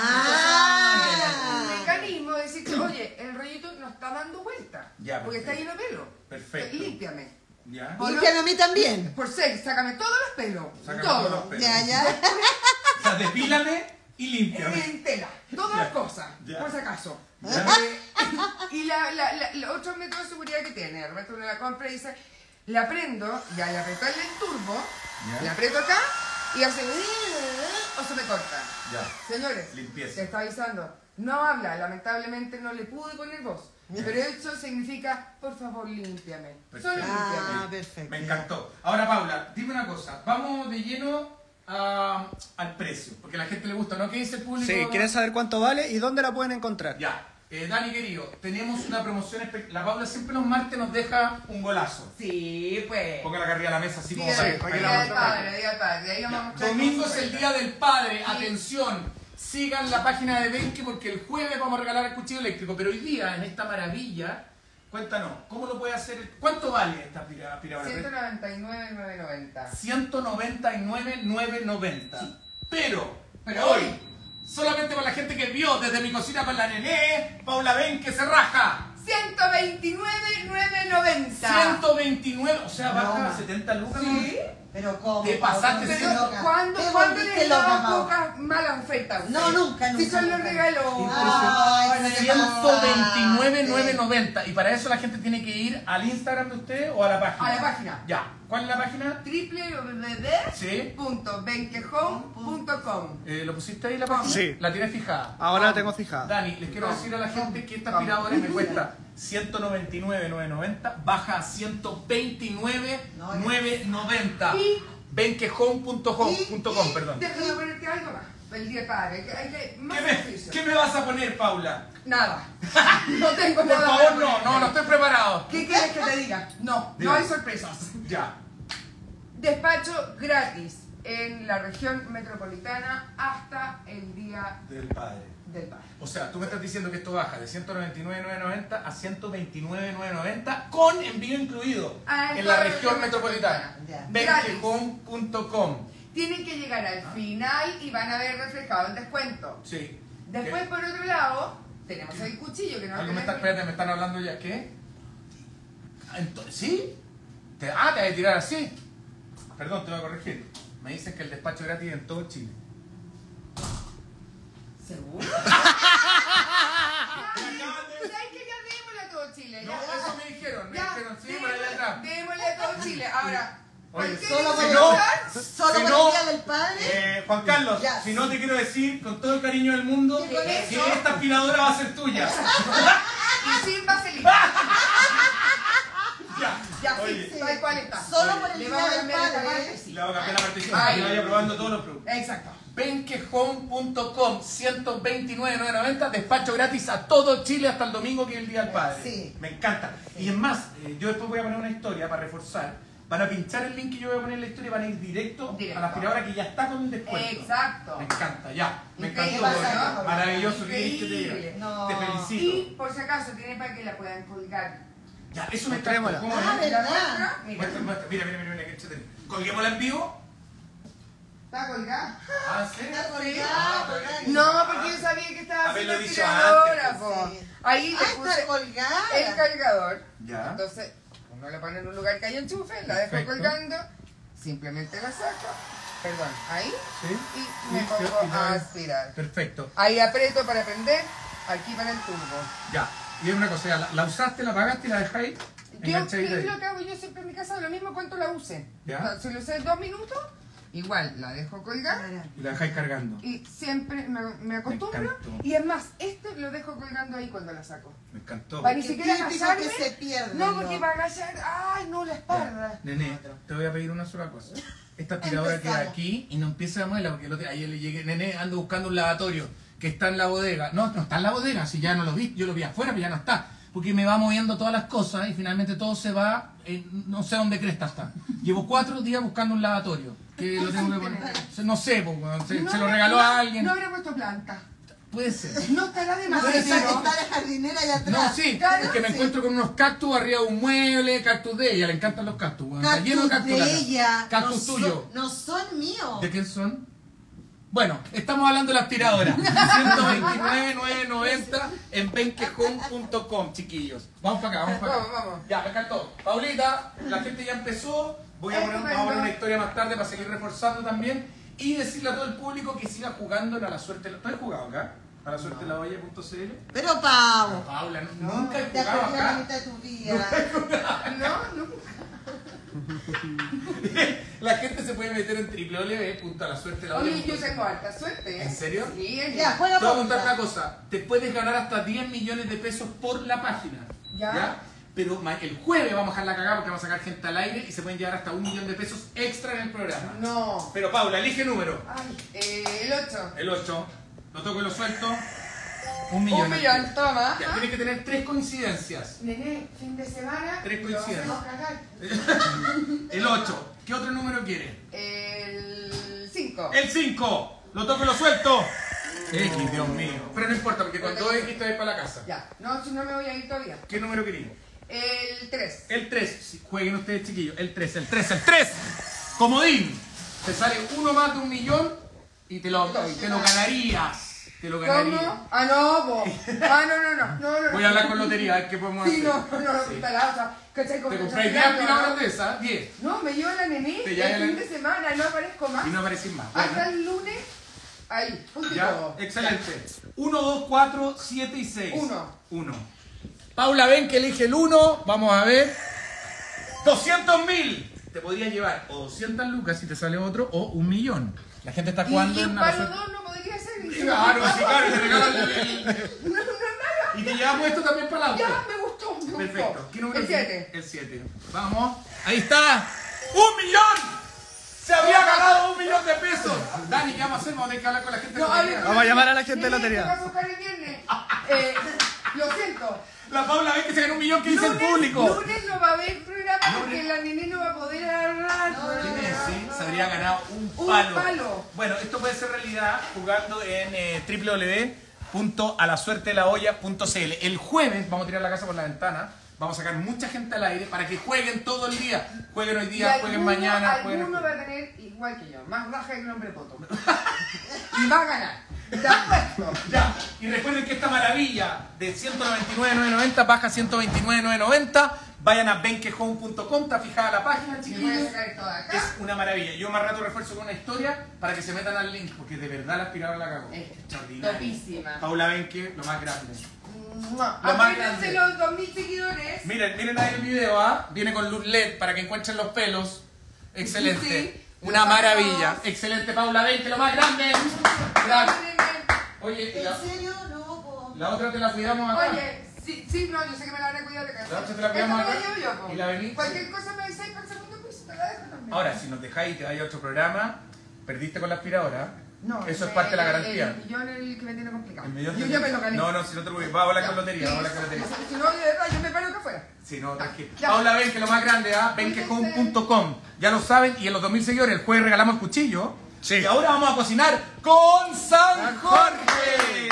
Ah. mecanismo de decirte, oye, el rollito no está dando vuelta, Ya, porque está perfecto. lleno de pelo. Perfecto. Límpiame. Ya. O no- Límpiame a mí también. Por 6, sácame todos los pelos. Sácame todo. todos los pelos. Ya, ya. O sea, depílame y límpiame. En tela, todas las cosas, Ya. por si acaso. Ya. Y la otro método de seguridad que tiene, de repente uno la compra y dice, la prendo, ya le aprieto el turbo, Ya. le aprieto acá y hace o se me corta. Ya. Señores, Limpieza. te está avisando, No habla, lamentablemente no le pude poner voz. Pero eso significa, por favor, límpiame. Solo límpiame. Ah, perfecto. Me encantó. Ahora, Paula, dime una cosa. Vamos de lleno al precio, porque a la gente le gusta, ¿no? ¿Qué dice el público? Sí, ¿quieren saber cuánto vale y dónde la pueden encontrar? Ya. Dani, querido, tenemos una promoción espectacular. La Paula siempre los martes nos deja un golazo. Sí, pues. Ponga la carrilla a la mesa así como Día para que del la mostremos. padre, día del padre. Ahí vamos a mostrar Domingo cómo es el se día del padre. Atención. Sigan la página de Benke porque el jueves vamos a regalar el cuchillo eléctrico. Pero hoy día, en esta maravilla, cuéntanos, ¿cómo lo puede hacer? ¿Cuánto vale esta aspiradora? 199,990. 199,990. Pero hoy, solamente para la gente que vio desde mi cocina para la nené, Paula Benke se raja. 129,990. 129, o sea, baja a 70 lucas. Sí. Pero ¿cómo? Te pasaste, Pero, pero loca. ¿Cuándo Te le volviste he loca, dado Pau. pocas malas ofertas? a usted? No, nunca, Si nunca, son los nunca. regalos. Ay, no te 129,990. Y para eso la gente tiene que ir al Instagram de usted o a la página. A la página. Ya. ¿Cuál es la página? Sí. www.benquehome.com. ¿Lo pusiste ahí la página? Sí. ¿La tienes fijada? Ahora la tengo fijada. Dani, les quiero decir a la gente que esta aspiradora me cuesta 199,990, baja a 129,990. Y- Benquehome.com, perdón. Déjame ponerte algo más. El día del padre. Hay que más ¿Qué beneficio. me vas a poner, Paula? Nada. No tengo Por nada. favor, para no ponerle. estoy preparado. ¿Qué quieres que te diga? No, Diga. no hay sorpresas. Ya. Despacho gratis en la región metropolitana hasta el día Del padre. del padre. O sea, tú me estás diciendo que esto baja de 199,990 a 129,990 con envío incluido Ah, en la claro, región sí. metropolitana. Ya. Benquehome.com. Tienen que llegar al final y van a ver reflejado el descuento. Sí. Después, ¿Qué? por otro lado, tenemos el cuchillo que no Algo me tenemos- espérate, me están hablando ya. ¿Qué? ¿Sí? Te vas a tirar así. Perdón, te voy a corregir. Me dicen que el despacho es gratis en todo Chile. ¿Seguro? ¿Sabes que ya démosle a todo Chile? No, Ya. eso me dijeron. Me Ya, dijeron, sí, por allá atrás. démosle a todo Chile. Ahora, Oye, cualquier solo por el- celular, Solo Si por no, el día del padre. Juan Carlos, Ya, si sí. no te quiero decir con todo el cariño del mundo ¿Qué con que eso? esta aspiradora va a ser tuya. y sin vaselina. Ya, Oye. sí, tal cual está. Solo por el Le día vamos a del cambiar esta padre. parte, sí. Le voy a cambiar la partición para Ay. que vaya probando todos los productos. Exacto. Benquehome.com, 129,990, despacho gratis a todo Chile hasta el domingo, que es el Día del Padre. Sí. Me encanta. Y es más, yo después voy a poner una historia para reforzar. Van a pinchar el link que yo voy a poner en la historia y van a ir directo Directo. a la aspiradora que ya está con el descuento. Exacto. Me encanta, ya. Me Increíble, encantó. ¿no? Maravilloso. ¿Qué querés que te Increíble. diga? No. Te felicito. Y por si acaso, tiene para que la puedan colgar. Ya, eso me encanta. Mostrémosla. ¿Cómo Ah, es? ¿La ¿verdad? muestra? Mira, Muestra, muestra. Mira, qué entretenido. ¿Colguémosla en vivo? ¿está colgada? Ah, ¿sí? Está colgada, Ah, colgada. No, porque yo sabía que estaba Haberlo haciendo dicho aspiradora, antes, po. sí. Ahí le Ah, está puse colgada. el cargador. Ya. Entonces, uno la pone en un lugar que hay enchufe, la dejo Perfecto. colgando, simplemente la saco, perdón, ahí, Sí. y me Listo, pongo y ya a ves. aspirar. Perfecto. Ahí aprieto para prender, aquí para el turbo. Ya. Y es una cosa, ya, la usaste, la pagaste y la dejáis Yo, enganchadita ¿qué es ahí. lo que hago yo siempre en mi casa? Lo mismo cuánto la use. Ya. O sea, si lo usé 2 minutos, igual la dejo colgar. Y la dejáis cargando. Y siempre me acostumbro. Me encantó. Y es más, este lo dejo colgando ahí cuando la saco. Me encantó. Para ni Qué siquiera típico agacharme. que se pierde, No, ¿no? porque para agachar, ay, no, la espalda. Nene, te voy a pedir una sola cosa. Esta aspiradora queda Empezamos. aquí y no empieza a moverla porque el otro, ayer le llegué, nene, ando buscando un lavatorio que está en la bodega. No, no está en la bodega, si ya no lo vi, yo lo vi afuera, pero ya no está. Porque me va moviendo todas las cosas y finalmente todo se va, no sé dónde cresta está. Llevo 4 días buscando un lavatorio. Que lo tengo que poner. No sé, pues, weón, se lo regaló a alguien. No habría puesto planta. Puede ser. No estará de más. No, está pero- la jardinera allá atrás. No, sí, Claro, es que me sí. encuentro con unos cactus arriba de un mueble, cactus de ella, le encantan los cactus, weón. Está lleno de Cactus cactus. de la casa. ella. Cactus no tuyo. No son míos. ¿De quién son? Bueno, estamos hablando de la aspiradora. 129,990 en benquehome.com, chiquillos. Vamos para acá, vamos para acá. Vamos. Ya, me encantó. Paulita, la gente ya empezó. Vamos a poner una historia más tarde para seguir reforzando también. Y decirle a todo el público que siga jugando en A la Suerte. ¿Tú has jugado acá? A la suerte la olla.cl. Pero Pau, Paula, nunca he te has jugado perdido la acá. mitad de tu vida. No, no. La gente se puede meter en www.lasuertelaolla.cl. Oye, yo tengo alta suerte. ¿En serio? Sí, Ya, juega Te voy a contar pauta. una cosa. Te puedes ganar hasta 10 millones de pesos por la página. Ya. Pero el jueves vamos a dejar la cagada porque vamos a sacar gente al aire y se pueden llevar hasta 1 millón de pesos extra en el programa. No. Pero Paula, elige número. Ay, el 8. El 8. Lo toco y lo suelto. 1 millón. 1 millón, toma. Ya, tienes que tener 3 coincidencias. Nene, fin de semana. Tres lo coincidencias. hacemos cagar. El 8. ¿Qué otro número quiere? El 5. El 5. Lo toco y lo suelto. X, Dios mío. Pero no importa porque con 2 X te vas para la casa. Ya. No, si no me voy a ir todavía. ¿Qué número querías? El 3. El 3. Jueguen ustedes, chiquillos. El 3, el 3, el 3. Comodín. Te sale uno más de 1 millón y te lo ganarías. Te lo ganarías. ¿Cómo? Ah, no, po. Ah, no. Voy a hablar con lotería, a ver qué podemos Sí, hacer. no, Sí. está la otra. ¿Cachai? Como Te que compráis está 10 tirando, aspiradoras ¿no? de esas, 10. No, me lleva la nené Te el lleva fin la- de semana, no aparezco más. Y no aparecís más. Hasta Bueno, el lunes, ahí, punto y ya, todo. excelente. 1, 2, 4, 7 y 6. 1. Paula, ven que elige el 1. Vamos a ver. 200.000. Te podría llevar o 200 lucas si te sale otro o 1 millón. La gente está jugando Y en para una... los dos no podría ser. Claro, sí, claro, y te regalan el... No es malo. Y te llevamos esto también para la otra. Ya, me gustó, me Perfecto. gustó. ¿Qué número El 7. El 7. Vamos. Ahí está. ¡1 millón! ¡Se habría ganado 1 millón de pesos! Dani, ¿qué vamos a hacer? Vamos a tener que hablar con la gente de No, la hable lotería. Vamos a llamar a la gente de Nene, lotería. te vas a buscar el viernes. Lo siento. La Paula ve que se ganó 1 millón que dice el público. Lunes no va a haber programa porque la nene no va a poder agarrar. Sí, se habría ganado un Un palo. palo. Bueno, esto puede ser realidad jugando en www.alasuertelaolla.cl. El jueves vamos a tirar la casa por la ventana. Vamos a sacar mucha gente al aire para que jueguen todo el día. Jueguen hoy día, jueguen mañana. Alguno va a tener igual que yo, más raja que el hombre poto. Y va a ganar. Te apuesto. Ya, y recuerden que esta maravilla de 199.990 baja 129.990. Vayan a benquehome.com, está fijada la página, Y voy a chiquillos. sacar esto de acá. Es una maravilla. Yo más rato refuerzo con una historia para que se metan al link, porque de verdad la aspiradora la cago. Es Extraordinaria. topísima. Paula Benque, lo más grande. No, Lo más apéndense grande. los 2.000 seguidores. Miren ahí el video, ¿ah? Viene con luz LED para que encuentren los pelos. Excelente. Sí. Una Los maravilla. ojos. Excelente, Paula Benque, lo más grande. Gracias. Oye, y ¿En serio? No, po. la otra te la cuidamos acá. Oye, sí, no, yo sé que me la van a cuidar de casa. La otra te la cuidamos Esta me acá. la llevo yo, po. Y la venís. Cualquier cosa me avisáis para el segundo piso, te la dejo también. Ahora, si nos dejáis y te vais a otro programa, perdiste con la aspiradora. No, Eso es parte de la garantía. El millón es el que me tiene complicado. El millón Yo de- ya me lo gané. No, si no te preocupes, vamos a hablar Ya, con lotería, vamos a hablar con listo. lotería. Si no, de verdad, yo me paro acá afuera. Sí, no, tranquilo. Ya. Paula ven que lo más grande, ¿ah? Benquehome.com. Ya lo saben, y en los 2.000 seguidores el jueves regalamos el cuchillo. Sí. Y ahora vamos a cocinar con San Jorge.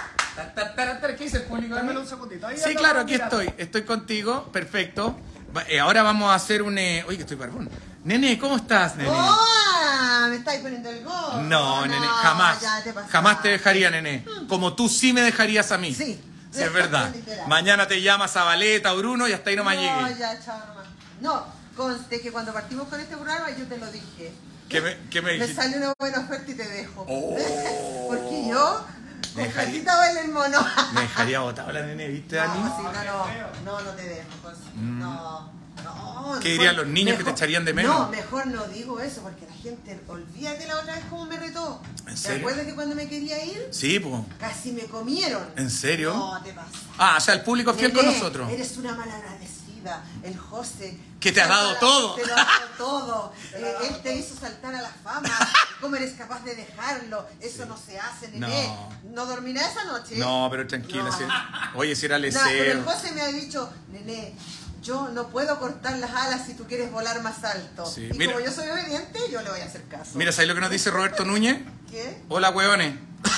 ¿Qué dice el público? Dámelo un segundito. Ahí Sí, anda claro, la aquí mirada. estoy contigo, perfecto. Ahora vamos a hacer un... Oye, que estoy barbón. Nene, ¿cómo estás, nene? ¡Oh! Me estáis poniendo el gorro. No, nene, jamás. Ya te pasaste. Jamás te dejaría, nene. Como tú sí me dejarías a mí. Sí. Sí, es verdad. Literal. Mañana te llamas a Valeta o Bruno y hasta ahí nomás No, llegué. ya, chao nomás. No, conste que cuando partimos con este programa yo te lo dije. ¿Qué me Me dijiste? sale una buena oferta y te dejo. Oh. Porque yo, Me con dejaría- Platita baila el mono. Me dejaría botado la nene, ¿viste, Dani? No, sí, no te dejo. José. No. ¿Qué mejor- dirían los niños que te echarían de menos? No, mejor no digo eso porque la gente, olvídate la otra vez cómo me retó. ¿En ¿Te serio? acuerdas que cuando me quería ir? Sí, pues. Casi me comieron. ¿En serio? No, te pasa. Ah, o sea, el público es fiel con Nene, nosotros. Eres una malagradecida. El José. Que te ha dado todo. Te lo ha dado todo. Él te hizo saltar a la fama. ¿Cómo eres capaz de dejarlo? Eso no se hace, nene. ¿No dormirá esa noche? No, pero tranquila. No. Si... Oye, si era No, pero lesero. el José me ha dicho, nene, yo no puedo cortar las alas si tú quieres volar más alto. Sí, Y mira. como yo soy obediente, yo le voy a hacer caso. Mira, ¿sabes lo que nos dice Roberto Núñez? ¿Qué? Hola, hueones.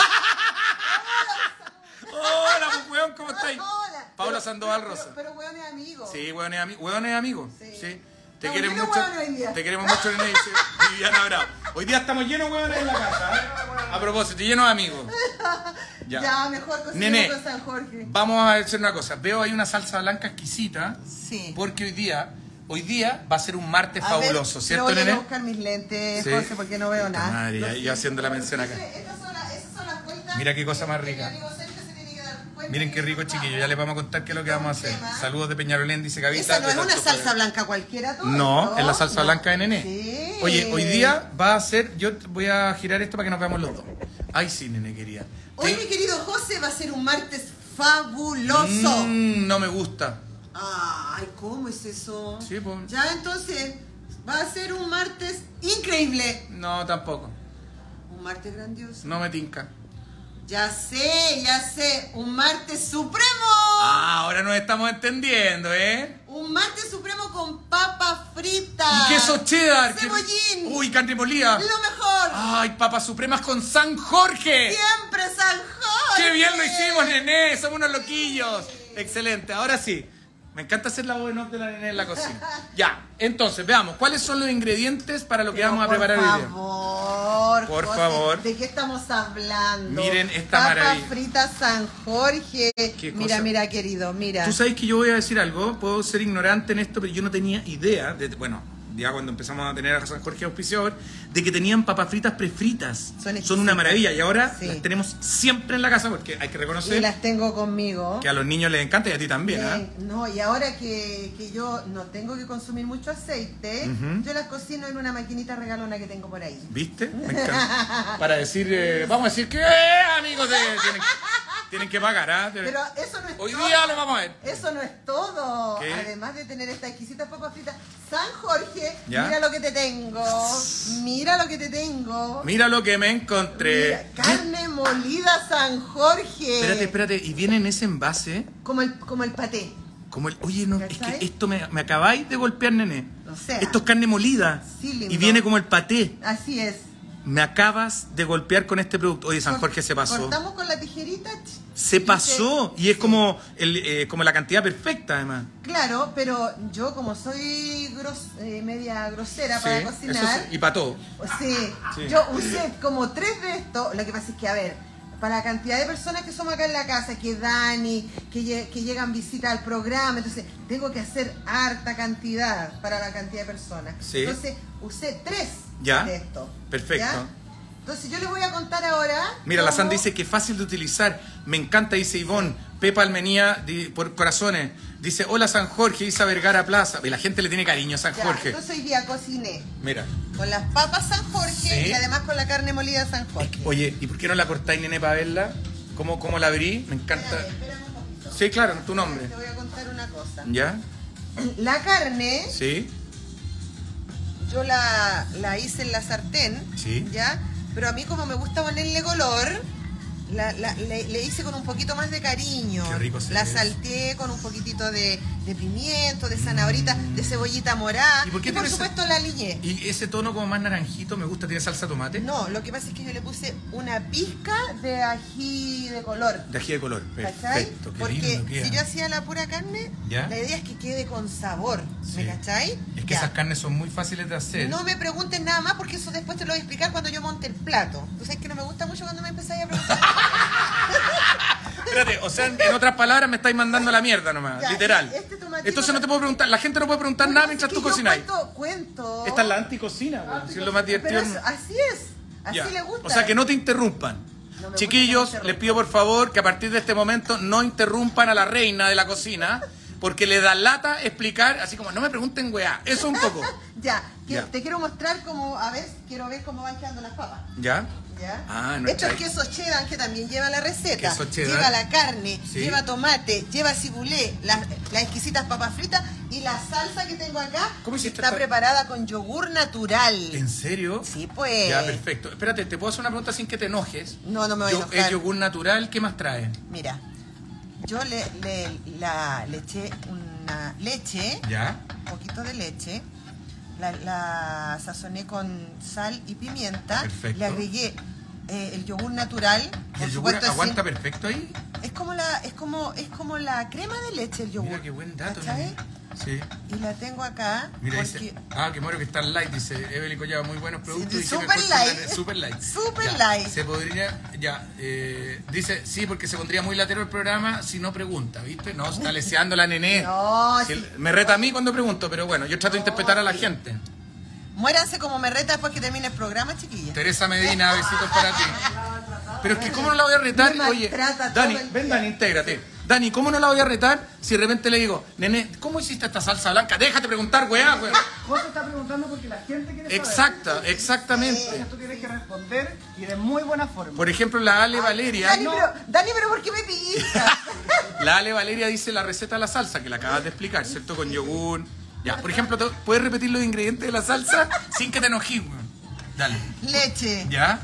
Hola, pues, hueón, ¿cómo estáis? Hola. Paula Sandoval Rosa. Pero weón es amigo. Sí, hueón es amigo. Sí. Sí. Te No, queremos lleno mucho. hueones hoy día. Te queremos mucho, Nene, dice Viviana Bravo. Hoy día estamos llenos de hueones en la casa. ¿eh? A propósito, llenos de amigos. Ya, mejor cocinemos Nene, con San Jorge. vamos a hacer una cosa. Veo ahí una salsa blanca exquisita. Sí. Porque hoy día va a ser un martes A ver, fabuloso, yo ¿cierto, voy a ir a Nene? buscar mis lentes, Sí. José, porque no veo nada. Madre, Lo yo siento. haciendo la mención acá. Esas son las vueltas Mira qué cosa más que rica. el amigo Sergio se tiene que dar cuenta Miren qué rico, chiquillos. Ya les vamos a contar qué es lo que vamos a hacer. Saludos de Peñarolén, dice Gavita. Esa no es una salsa blanca cualquiera, todo. No, es la salsa blanca de Nené. Sí. Oye, hoy día va a ser... Yo voy a girar esto para que nos veamos los dos. Ay, sí, Nené, quería. Hoy, mi querido José, va a ser un martes fabuloso. No me gusta. Ay, ¿cómo es eso? Sí, pues. Ya, entonces, va a ser un martes increíble. No, tampoco. Un martes grandioso. No me tinca. Ya sé. Un martes supremo. Ah, ahora nos estamos entendiendo, ¿eh? Un martes supremo con papas fritas. Y queso cheddar. Cebollín. Uy, carne molida. Lo mejor. Ay, papas supremas con San Jorge. Siempre San Jorge. ¡Qué bien lo hicimos, Nené! Somos unos loquillos. Excelente, ahora sí. Me encanta hacer la voz en off de la Nené en la cocina. Ya, entonces, veamos, ¿cuáles son los ingredientes para lo que vamos a preparar hoy día? Por José, favor. ¿de qué estamos hablando? Miren esta Papas maravilla. fritas San Jorge. ¿Qué Mira, cosa? mira, querido, mira. Tú sabes que yo voy a decir algo, puedo ser ignorante en esto, pero yo no tenía idea, bueno, ya cuando empezamos a tener a San Jorge auspiciador, de que tenían papas fritas prefritas. Son una maravilla y ahora Sí. las tenemos siempre en la casa porque hay que Y reconocer las tengo conmigo. que a los niños les encanta y a ti también, ¿ah? Bien, no, y ahora que yo no tengo que consumir mucho aceite, Ujú. yo las cocino en una maquinita regalona que tengo por ahí. ¿Viste? Me encanta. Para decir, vamos a decir que amigos tienen que pagar, ¿ah? Pero eso no es Hoy todo. día lo vamos a ver. Eso no es todo. ¿Qué? Además de tener estas exquisitas papas fritas, San Jorge, ¿Ya? mira lo que te tengo. Mira lo que te tengo. Mira lo que me encontré. Mira, carne molida San Jorge. Espérate, y viene en ese envase Como el paté. como el, oye, no, es ¿Cachai? que esto me acabáis de golpear, Nené. O sea, Esto es carne molida. Sí, lindo. Y viene como el paté. así es. Me acabas de golpear con este producto. Oye, San Jorge se pasó. Cortamos con la tijerita. Se pasó. Y es como como la cantidad perfecta, además. Claro, pero yo como soy media grosera para Sí, cocinar, eso sí, y para todo. sí, Sí. yo usé como 3 de estos. Lo que pasa es que, a ver, para la cantidad de personas que somos acá en la casa, que Dani, que llegan visitas al programa, entonces tengo que hacer harta cantidad para la cantidad de personas. Sí. Entonces usé 3 Ya. de estos. Perfecto. ¿Ya? Entonces yo les voy a contar ahora. Mira, la cómo- Sandra dice que es fácil de utilizar. Me encanta, dice Ivonne. Pepa Almenía, por corazones. Dice, hola San Jorge, Isa Vergara Plaza. Y la gente le tiene cariño a San Ya, Jorge. entonces hoy día cociné Mira. con las papas San Jorge Sí. y además con la carne molida San Jorge. Oye, ¿y por qué no la cortáis, Nene, para verla? ¿Cómo la abrí? Me encanta. Espérame un poquito. Sí, claro, tu nombre. Te voy a contar una cosa. ¿Ya? La carne, Sí. yo la hice en la sartén, Sí. ¿ya? Pero a mí como me gusta ponerle color, le hice con un poquito más de cariño. Qué rico se La ve. salteé con un poquitito de pimiento, de zanahorita, de cebollita morada. ¿Y por qué por tienes- supuesto la aliñé. Y ese tono como más naranjito me gusta. ¿Tiene salsa de tomate? No, lo que pasa es que yo le puse una pizca de ají de color. De ají de color. ¿Cachai? Perfecto. Qué Porque lindo queda. si yo hacía la pura carne, ¿Ya? la idea es que quede con sabor. Sí. ¿Me cachai? Es que Ya. esas carnes son muy fáciles de hacer. No me pregunten nada más porque eso después te lo voy a explicar cuando yo monte el plato. Tú sabes que no me gusta mucho cuando me empezáis a preguntar. Espérate, o sea, en otras palabras me estáis mandando a la mierda nomás, Ya, literal. este tomatito- Entonces no te puedo preguntar, la gente no puede preguntar Bueno, nada mientras es tú que yo cocináis. Cuento. Esta es la anticocina, güey, si es lo más divertido. Pero así es. Así Ya. le gusta. O sea, que no te interrumpan. No me Chiquillos, gusta que me les pido por favor que a partir de este momento no interrumpan a la reina de la cocina, porque le da lata explicar, así como, no me pregunten, weá. Eso un poco. Ya, Ya. te quiero mostrar cómo, quiero ver cómo van quedando las papas. ¿Ya? ¿Ya? Ah, no Esto es echáis. queso cheddar que también lleva la receta. Queso cheddar. Lleva la carne, Sí. lleva tomate, lleva cibulé, las exquisitas papas fritas y la salsa que tengo acá ¿Cómo hiciste está esta- preparada con yogur natural. ¿En serio? Sí, pues. Ya, perfecto. Espérate, ¿te puedo hacer una pregunta sin que te enojes? No, no me voy a enojar. ¿Es yogur natural? ¿Qué más trae? Mira, yo le eché una leche, ¿Ya? un poquito de leche, la sazoné con sal y pimienta, Perfecto. le agregué el yogur natural, ¿Y por el yogur supuesto, aguanta sin- perfecto ahí? es como la crema de leche el yogur. Mira qué buen dato, ¿cachai? Nene. Sí. Y la tengo acá Mira, porque dice, que muero que está light, dice Evelyn Collado, muy buenos productos. Sí, y que me super cuesta light. Super light. Super Ya, light. Se podría, dice, sí, porque se pondría muy latero el programa si no pregunta, ¿viste? No, está leseando la Nené. No, Si sí. él- me reta a mí cuando pregunto, pero bueno, yo trato de interpretar a la sí. gente. muéranse como me reta después que termine el programa, chiquilla. Teresa Medina, besitos para ti. Pero es que ¿cómo no la voy a retar? Me Oye, maltrata Dani, todo el ven día. Dani, intégrate. Dani, ¿cómo no la voy a retar si de repente le digo, nene, ¿cómo hiciste esta salsa blanca? Déjate preguntar, weá. José está preguntando porque la gente quiere saber. Exactamente. Entonces tú tienes que responder y de muy buena forma. Por ejemplo, la Ale Valeria. Dani, pero ¿por qué me pilliste? La Ale Valeria dice la receta de la salsa, que la acabas de explicar, ¿cierto? Con yogur. Ya, por ejemplo, ¿puedes repetir los ingredientes de la salsa sin que te enojes, weón? Dale. Leche, ¿Ya?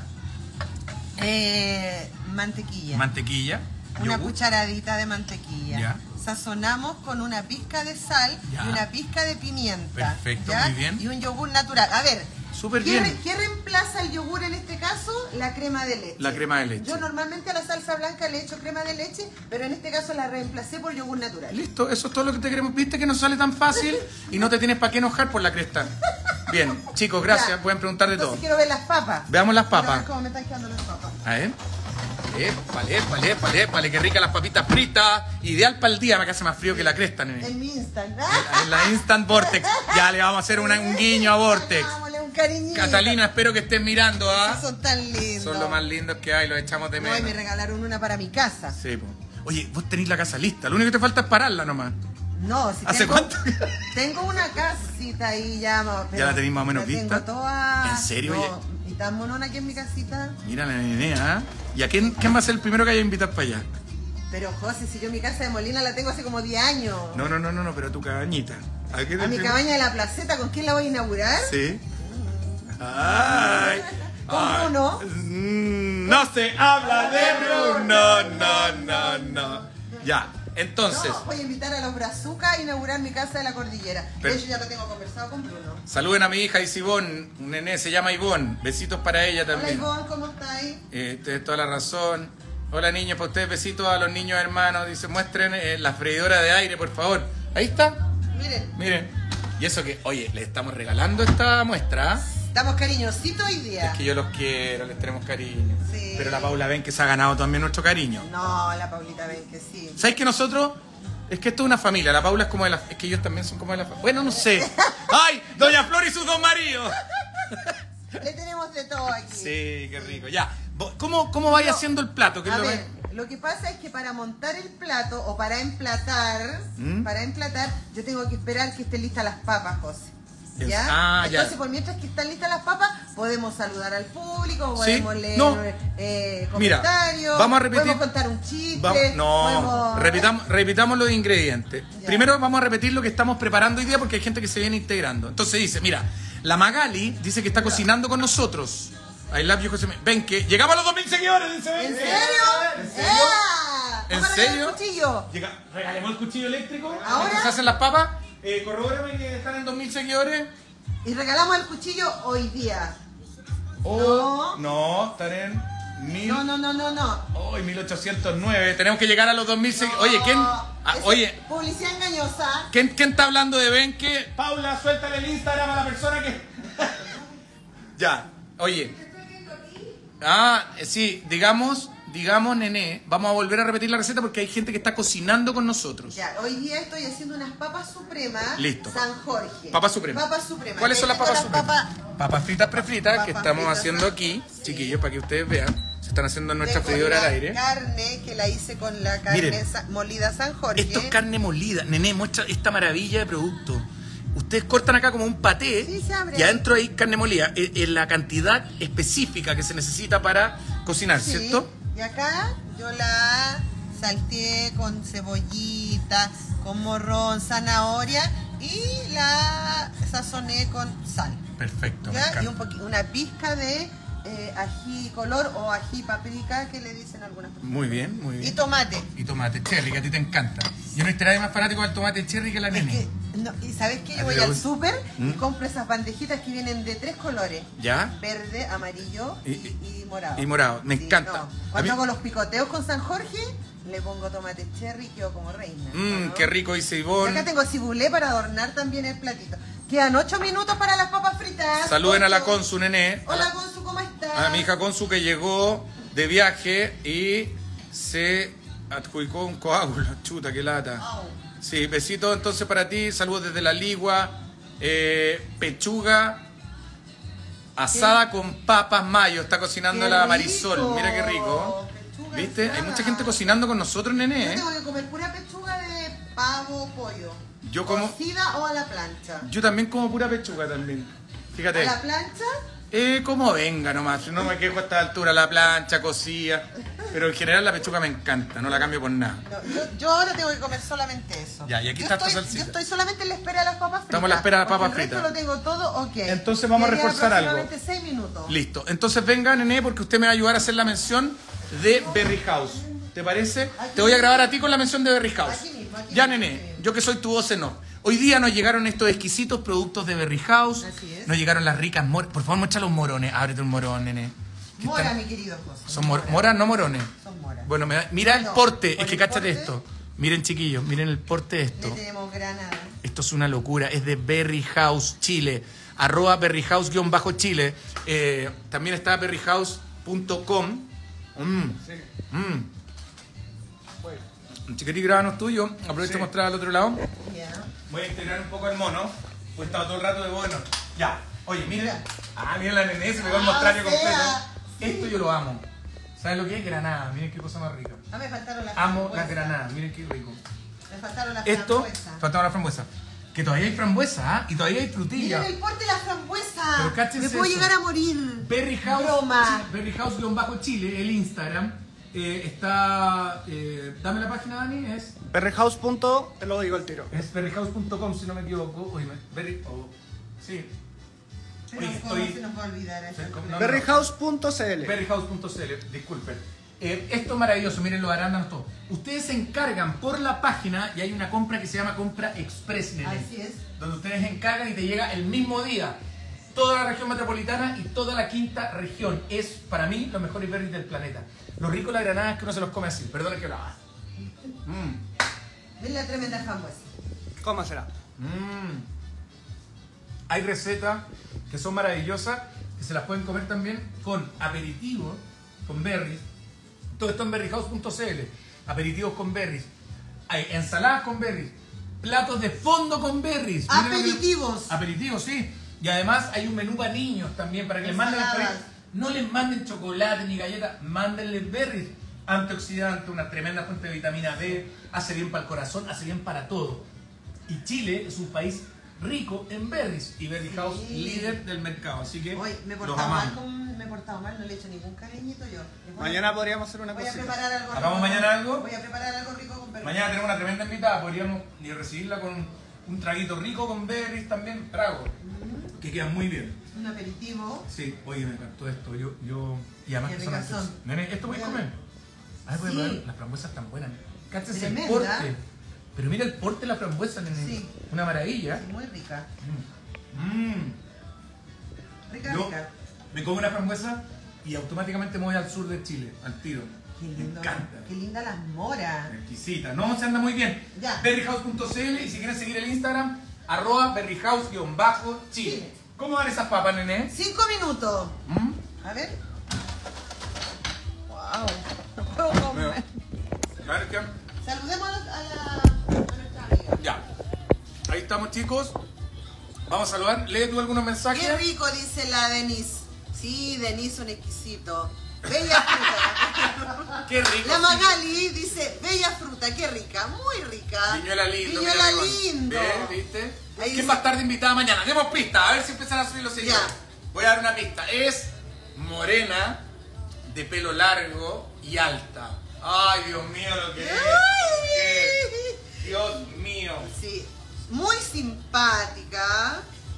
mantequilla, Mantequilla. una yogur. cucharadita de mantequilla. Ya. Sazonamos con una pizca de sal Ya. y una pizca de pimienta. Perfecto, ¿ya? muy bien. Y un yogur natural. A ver, Súper ¿qué, bien. ¿qué reemplaza el yogur en este caso? La crema de leche. La crema de leche. Yo normalmente a la salsa blanca le echo crema de leche, pero en este caso la reemplacé por yogur natural. Listo, eso es todo lo que te queremos. Viste que no sale tan fácil y no te tienes para qué enojar por la cresta. Bien, chicos, gracias. Ya. Pueden preguntar de todo. Entonces quiero ver las papas. Veamos las Quiero papas. ver cómo me están quedando las papas. A ver. Épale, qué rica las papitas fritas. Ideal para el día, me hace más frío que la cresta, nene. En mi Instant. En la Instant Vortex. Ya le vamos a hacer un guiño a Vortex. Hagámosle un cariñito. Catalina, espero que estés mirando, ¿ah? Esos son tan lindos. Son los más lindos que hay, los echamos de No, y me menos. regalaron una para mi casa. Sí, po. Oye, vos tenéis la casa lista. Lo único que te falta es pararla nomás. No, si ¿Hace tengo, cuánto? Tengo una casita ahí ya. ¿Ya la tenéis más o menos la vista? Tengo toda. ¿En serio, No, oye? y tan monona aquí en mi casita. Mira la nene, ¿ah? ¿Y a quién va a ser el primero que haya que invitar para allá? Pero José, si yo mi casa de Molina la tengo hace como 10 años. No, pero tu cabañita. ¿A quién A el mi primero? cabaña de la placeta, ¿con quién la voy a inaugurar? Sí. Ay. ¿Con Ay. Bruno? No se habla de Bruno, no. Ya, entonces, No, voy a invitar a los Brazucas a inaugurar mi casa de la cordillera. Pero- De hecho, ya lo tengo conversado con Bruno. saluden a mi hija Isibón, un nené se llama Ivonne. Besitos para ella Hola también. Ivonne, ¿cómo estáis? Tienes toda la razón. Hola niños, para ustedes besitos a los niños hermanos. Dice, muestren la freidora de aire, por favor. Ahí está. Miren, Miren. Y eso que, oye, les estamos regalando esta muestra. ¿Ah? estamos cariñositos hoy día. Es que yo los quiero, les tenemos cariño. Sí. Pero la Paula ven que se ha ganado también nuestro cariño. No, la Paulita ven que sí. ¿Sabes que nosotros? Es que esto es una familia. La Paula es como de la... Es que ellos también son como de la... Bueno, no sé. ¡Ay! Doña Flor y sus dos maridos. Le tenemos de todo aquí. Sí, qué rico. Ya. ¿Cómo vaya haciendo el plato? ¿Qué es A lo ver, que- lo que pasa es que para montar el plato o para emplatar, ¿Mm? yo tengo que esperar que estén listas las papas, José. Es- ¿Ya? ah, ya. Entonces, por mientras que están listas las papas, podemos saludar al público, Sí, podemos leer no. comentarios, vamos a repetir- podemos contar un chiste, No, podemos... repitamos los ingredientes. Ya. Primero vamos a repetir lo que estamos preparando hoy día porque hay gente que se viene integrando. Entonces dice, mira, la Magali dice que está cocinando con nosotros. I love you, José. Ven que llegamos a los 2000 seguidores, dice. ven ¿En que- serio? ¿En serio? ¡Ea! ¿En Vamos a regalar serio? el cuchillo. Regalemos el cuchillo eléctrico. ¿Ahora? Mientras se hacen las papas. Corrobórame que están en 2000 seguidores. Y regalamos el cuchillo hoy día. No, están en 1000. No. Hoy 1809. Tenemos que llegar a los 2000 seguidores. Oye, ¿quién? Esa Oye, publicidad engañosa. ¿quién está hablando de Benque? Paula, suéltale el Instagram a la persona que. Ya, oye. Sí, digamos, nene, vamos a volver a repetir la receta porque hay gente que está cocinando con nosotros. Ya, hoy día estoy haciendo unas papas supremas. Listo. San Jorge. Papas supremas. Papas supremas. ¿Cuáles son las Tengo papas supremas? Papas fritas prefritas que Papas estamos fritas. haciendo aquí, chiquillos, para que ustedes vean. Se están haciendo en nuestra Tengo freidora la al aire. carne que la hice con la carne Miren. molida San Jorge. Esto es carne molida. Nene, muestra esta maravilla de producto. Ustedes cortan acá como un paté Sí, se abre. y adentro hay carne molida en la cantidad específica que se necesita para cocinar, Sí, ¿cierto? Y acá yo la salteé con cebollita, con morrón, zanahoria y la sazoné con sal. Perfecto, me ¿Ya? Y encanta. una pizca de ají color o ají paprika que le dicen algunas personas. Muy bien, muy Y bien. tomate. Y tomate cherry, que a ti te encanta. Yo no estaré más fanático del tomate cherry que la Es nene. que, no, y sabes que ¿A yo ti voy te al gusta? súper y ¿Mm? compro esas bandejitas que vienen de 3 colores. ¿Ya? Verde, amarillo y morado. y morado, me encanta. no. A Cuando mí- hago los picoteos con San Jorge, le pongo tomate cherry y quedo como reina. ¿no? Qué rico, dice Y Ivonne. acá tengo cibulé para adornar también el platito. Quedan 8 minutos para las papas fritas. Saluden a la 8. Consu, nene. Hola Consu, ¿cómo estás? A mi hija Consu que llegó de viaje y se adjudicó un coágulo. Chuta, qué lata. Au. Sí, besitos entonces para ti. Saludos desde La Ligua. Pechuga. Asada con papas mayo. Está cocinando ¡Qué la rico! Marisol. Mira qué rico. Pechuga ¿Viste? Hay asada. mucha gente cocinando con nosotros, Yo nene. tengo que comer pura pechuga de pavo o pollo. Yo como- ¿Cocida o a la plancha? Yo también como pura pechuga también. ¿A Fíjate. la plancha? Como venga nomás. No me quejo a esta altura. La plancha, cocida. Pero en general la pechuga me encanta. No la cambio por nada. No, yo ahora tengo que comer solamente eso. Ya, y aquí Yo está tu estoy- salsita. Yo estoy solamente en la espera de las papas fritas. Estamos a la espera de las papas porque el resto fritas. lo tengo todo ok. Entonces vamos a Me quedan reforzar algo. aproximadamente 6 minutos. Listo. Entonces venga, nene, porque usted me va a ayudar a hacer la mención de Berry House. ¿Te parece? Te voy a grabar a ti con la mención de Berry House. Aquí mismo, aquí Ya, mismo, nene, aquí mismo. yo que soy tu voz en off. Hoy día nos llegaron estos exquisitos productos de Berry House. Así es. Nos llegaron las ricas moras. Por favor, muestra los morones. Ábrete un morón, nene. ¿Qué Mora, están? mi querido José. ¿Son moras, no morones? Son moras. Bueno, mira el No, porte. por Es que el cáchate porte. esto. Miren, chiquillos, miren el porte de Le esto. tenemos granada. Esto es una locura. Es de Berry House Chile. @ Berry House-Chile. También está berryhouse.com. Un chiquitín grábanos tuyo. Aprovecho de mostrar al otro lado. Ya. Voy a integrar un poco el mono. Pues estaba todo el rato de bueno. Ya. Oye, miren. Mira. Miren la nene. Se me va el Ah, mostrario o sea, completo. sí. Esto yo lo amo. ¿Sabes lo que es? Granada. Miren qué cosa más rica. Ah, me faltaron las Amo frambuesas. las granadas. Miren qué rico. Me faltaron las Esto, frambuesas. faltaba la frambuesa. Que todavía hay frambuesa, ¿ah? Y todavía hay frutilla. Miren el porte de la frambuesa. Pero cáchense Me puedo eso. llegar a morir. Berry House, Broma. Berry House-Chile, el Instagram. Está. Dame la página, Dani. Es Berryhouse. Te lo digo al tiro. berryhouse.com, si no me equivoco. Oye, sí. Pero Oye, ¿cómo se nos va a olvidar eso? no. Berryhouse.cl. Berryhouse.cl, disculpen. Esto es maravilloso, miren los arándanos, todo. Ustedes se encargan por la página y hay una compra que se llama Compra Express, nene. Así es. Donde ustedes encargan y te llega el mismo día. Toda la región metropolitana y toda la quinta región. Es, para mí, los mejores berries del planeta. Lo rico de la granada es que uno se los come así. Perdón que lo haga. Ven la tremenda frambuesa. ¿Cómo será? Hay recetas que son maravillosas, que se las pueden comer también con aperitivos, con berries. Todo esto en berryhouse.cl. Aperitivos con berries. Hay ensaladas con berries. Platos de fondo con berries. Miren lo que- Aperitivos. Aperitivos, sí. Y además hay un menú para niños también, para que les manden Ensaladas. berries. No les manden chocolate ni galletas, mándenles berries. Antioxidante, una tremenda fuente de vitamina B, hace bien para el corazón, hace bien para todo. Y Chile es un país rico en berries y Berry House Sí. líder del mercado, así que Hoy me he los portado mal, amamos. me he portado mal, no le he hecho ningún cariñito yo. Mañana podríamos hacer una voy a cosita. preparar algo. ¿Hagamos rico. mañana algo? Voy a preparar algo rico con berries. Mañana tenemos una tremenda invitada, podríamos ni recibirla con un traguito rico con berries también, trago, que quedan muy bien. Un aperitivo. Sí, oye, me encantó esto, y además Qué que son ricas son. antes. Nene, ¿esto voy a comer? Ay, voy a Sí. probar, las frambuesas están buenas. Cáchense el Tremenda. porte. Pero mira el porte de la frambuesa, nene. Sí. Una maravilla. Sí, muy rica. Rica, Yo rica. me como una frambuesa y automáticamente me voy al sur de Chile, al tiro. Qué Me lindo. encanta. Qué linda las moras. Exquisita. No, se anda muy bien. Ya. Berryhouse.cl y si quieren seguir el Instagram, @berryhouse_Chile. Chile. ¿Cómo van esas papas, nene? 5 minutos. A ver. Wow. No puedo comer. A ver, ¿qué? Saludemos a nuestra amiga. Ya. Ahí estamos, chicos. Vamos a saludar. ¿Lee tú algunos mensajes? Qué rico, dice la Denise. Sí, Denise, un exquisito. Bella fruta. Qué rico. La sí. Magali dice, bella fruta, qué rica, muy rica. Viñuela lindo. Viñuela mira, lindo. ¿Ves? ¿Viste? Ahí ¿Quién dice- va a estar de invitada mañana? Demos pista, a ver si empiezan a subir los seguidores. Ya. Voy a dar una pista. Es morena, de pelo largo y alta. Ay, Dios mío, lo que es. Ay. Dios mío. Sí, muy simpática.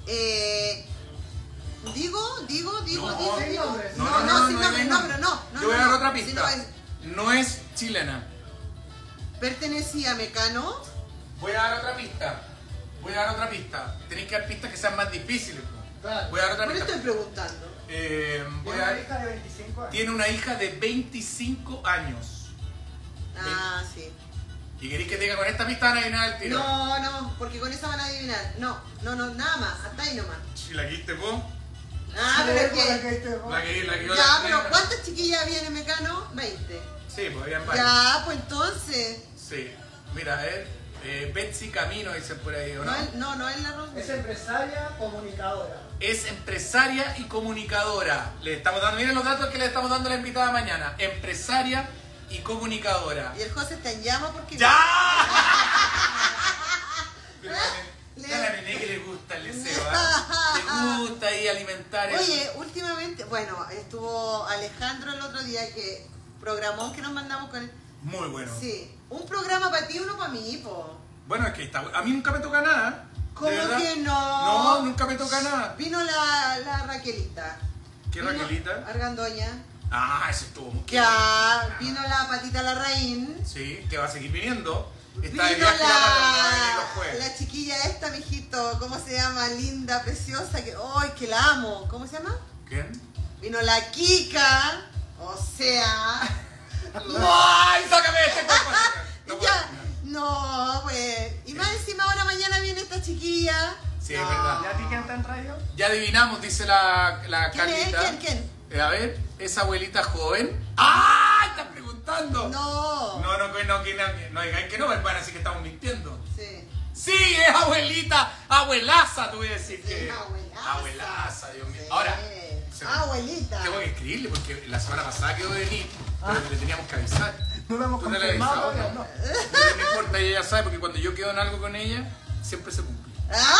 Digo. No, Sin hay nombre, no. Yo voy a dar otra Si pista. no es- No es chilena. pertenecía a Mecano. Voy a dar otra pista. Tenéis que dar pistas que sean más difíciles. Po. Voy a dar otra Por eso pista. estoy preguntando. Voy Tiene a una dar- hija de 25 años. Tiene una hija de 25 años. Ah, sí. ¿Y queréis que te diga con esta pista van a adivinar el tiro? No, porque con esa van a adivinar. No, nada más, hasta ahí nomás. ¿Y la que diste vos? Ah, pero es Por la que... que te- La que yo Ya, la pero ¿cuántas chiquillas había en Mecano? 20. Sí, pues habían varios. Ya, pues entonces... Sí. Mira, Betsy Camino, dicen por ahí, ¿o no? No es la Rosmeli. Es empresaria, comunicadora. Es empresaria y comunicadora. Le estamos dando, miren los datos que le estamos dando a la invitada mañana. Empresaria y comunicadora. Y el José está en llama porque... ¡Ya! Pero a la Nené que le gusta el deseo, ¿ah? Le gusta ahí alimentar eso. Oye, últimamente, bueno, estuvo Alejandro el otro día que programó que nos mandamos con él. Muy bueno. Sí, un programa para ti, uno para mí, po. Bueno, es que está, a mí nunca me toca nada. ¿Cómo ¿De verdad? que no? No, nunca me toca nada. Vino la Raquelita. ¿Qué Vino Raquelita? Argandoña. Ah, ese estuvo muy Ya, vino la Patita Larraín. Sí, que va a seguir viniendo. Está Vino de viaje va a venir los jueves. la chiquilla esta, mijito, ¿cómo se llama? Linda, preciosa, que ¡ay, que la amo! ¿Cómo se llama? ¿Quién? Vino la Kika, o sea... ¡Ay, sácame este cuerpo! No puedo. ya, no, pues... Y más encima ahora mañana viene esta chiquilla. Sí, es No. verdad. ¿Y a ti quién te han traído? Ya adivinamos, dice la ¿Quién es? Carlita. ¿Quién? A ver, esa abuelita joven. ¡Ah! ¡Estás preguntando! No. No digáis que no, hermana, así que estamos mintiendo. Sí. Sí, es abuelita, abuelaza, te voy a decir Sí, que. abuelaza. Abuelaza, Dios mío. Sí. Ahora, Abuelita. tengo que escribirle porque la semana pasada quedó de venir, pero le teníamos que avisar. No lo hemos ¿Tú no le has confirmado avisado? todavía, no. Pero no importa, ella ya sabe, porque cuando yo quedo en algo con ella, siempre se cumple. ¡Ah!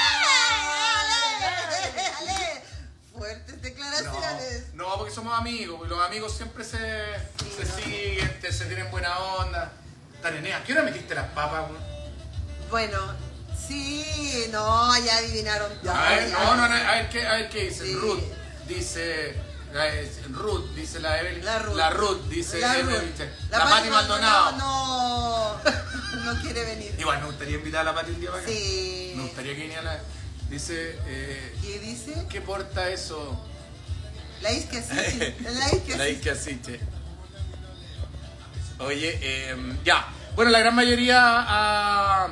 ¡Ale! Fuertes declaraciones. No, porque somos amigos, porque los amigos siempre se siguen, se tienen buena onda. Nené, ¿a qué hora metiste las papas, güey? Bueno, sí, no, ya adivinaron todo. A ver, ya. no, a ver qué dice. Sí. Ruth, dice la Evelyn. La Ruth, dice La Evelyn. Ruth. La Pati Maldonado. No quiere venir. Igual me gustaría invitar a la Pati un día para acá. Sí. Me gustaría que viniera la... Dice, ¿Qué dice? ¿qué porta eso? La isque así. La Ike Asiche. Oye, ya. Bueno, la gran mayoría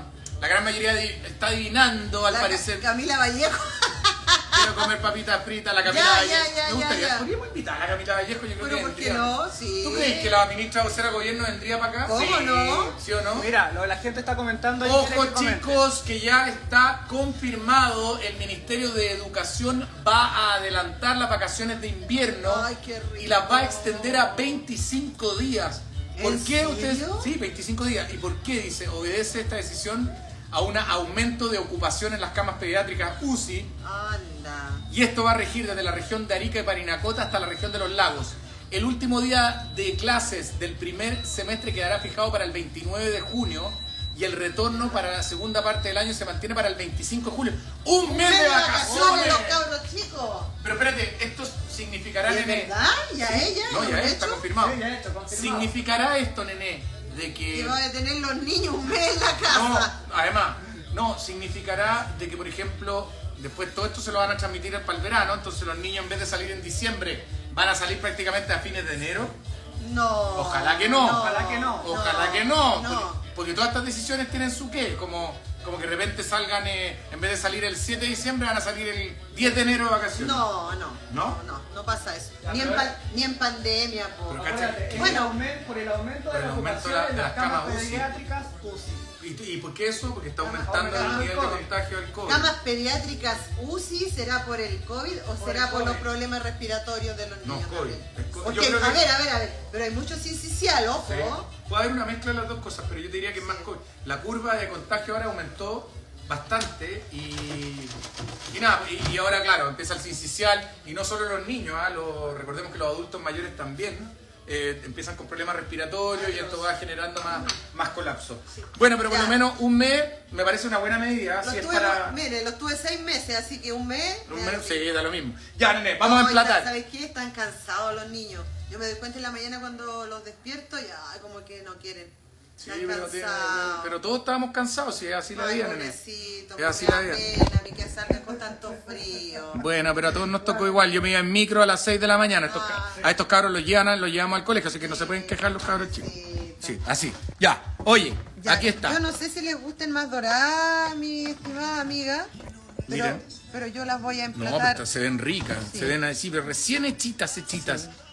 está adivinando, al parecer. Camila Vallejo. Quiero comer papitas fritas, la Camila Ya, Vallejo. ya, Me gustaría, ya. podríamos invitar a la Camila Vallejo, yo creo Pero que ¿por qué vendría. no? Sí. ¿Tú crees que la ministra vocera de gobierno vendría para acá? ¿Cómo Sí, no? ¿sí o no? Mira, la gente está comentando ahí. Ojo, quiere que comente. chicos, que ya está confirmado, el Ministerio de Educación va a adelantar las vacaciones de invierno. Ay, qué rico. Y las va a extender a 25 días. ¿Por ¿En qué serio? ustedes? Sí, 25 días. ¿Y por qué? Dice, obedece esta decisión a un aumento de ocupación en las camas pediátricas UCI. Anda. Y esto va a regir desde la región de Arica y Parinacota hasta la región de los lagos. El último día de clases del primer semestre quedará fijado para el 29 de junio y el retorno para la segunda parte del año se mantiene para el 25 de julio. ¡Un mes de vacaciones! los cabros chicos. Pero espérate, esto significará, ¿Es Nené. verdad? ¿Ya ella? No, ya está confirmado. Sí, ya está confirmado. Significará esto, Nené, de Que que... va a tener los niños un mes en la No, casa. además, no, significará de que, por ejemplo, después todo esto se lo van a transmitir para el verano, entonces los niños en vez de salir en diciembre van a salir prácticamente a fines de enero. No. Ojalá que no. Ojalá que no. Ojalá que no. No. Porque todas estas decisiones tienen su qué, como que de repente salgan, en vez de salir el 7 de diciembre, van a salir el 10 de enero de vacaciones. No pasa eso. Ya, Ni pero en pandemia, po. Pero Acuérdate, es Bueno. por el aumento Por de el la aumento ocupación de en las las camas camas UCI. pediátricas UCI. ¿Y por qué eso? Porque está Aumentando aumentando el el nivel de COVID. contagio del COVID. ¿Camas pediátricas UCI será por el COVID o Por será el por los COVID. problemas respiratorios de los No, niños? COVID. también? Es COVID. Porque, Yo creo que- a ver, pero hay mucho sincicial, ojo. Sí. Puede haber una mezcla de las dos cosas, pero yo te diría que es más COVID. La curva de contagio ahora aumentó bastante y nada, y ahora claro, empieza el sincicial y no solo los niños, recordemos que los adultos mayores también empiezan con problemas respiratorios y esto va generando más colapso. Bueno, pero por Ya. lo menos un mes me parece una buena medida. Los Si es tuve, para... mire, los tuve 6 meses, así que un mes. Un mes, sí, da lo mismo. Ya, nene, vamos a No, emplatar. ¿Sabes qué? Están cansados los niños. Yo me doy cuenta en la mañana cuando los despierto, ya como que no quieren. Sí, Están pero, cansados. pero todos estábamos cansados, si es así la Ay, vida, nene. pobrecito, Es así me la da vida. pena a mí que salgan con tanto frío. Bueno, pero a todos nos tocó igual. Yo me iba en micro a las 6 de la mañana. A estos cabros los llevamos al colegio, así que no se pueden quejar los cabros chicos. Sí, Sí, así. Ya, oye, Ya, aquí está. Yo no sé si les gusten más doradas, mi estimada amiga, Miren. pero yo las voy a No, pero emplatar. estas se ven ricas, Sí. se ven así, pero recién hechitas.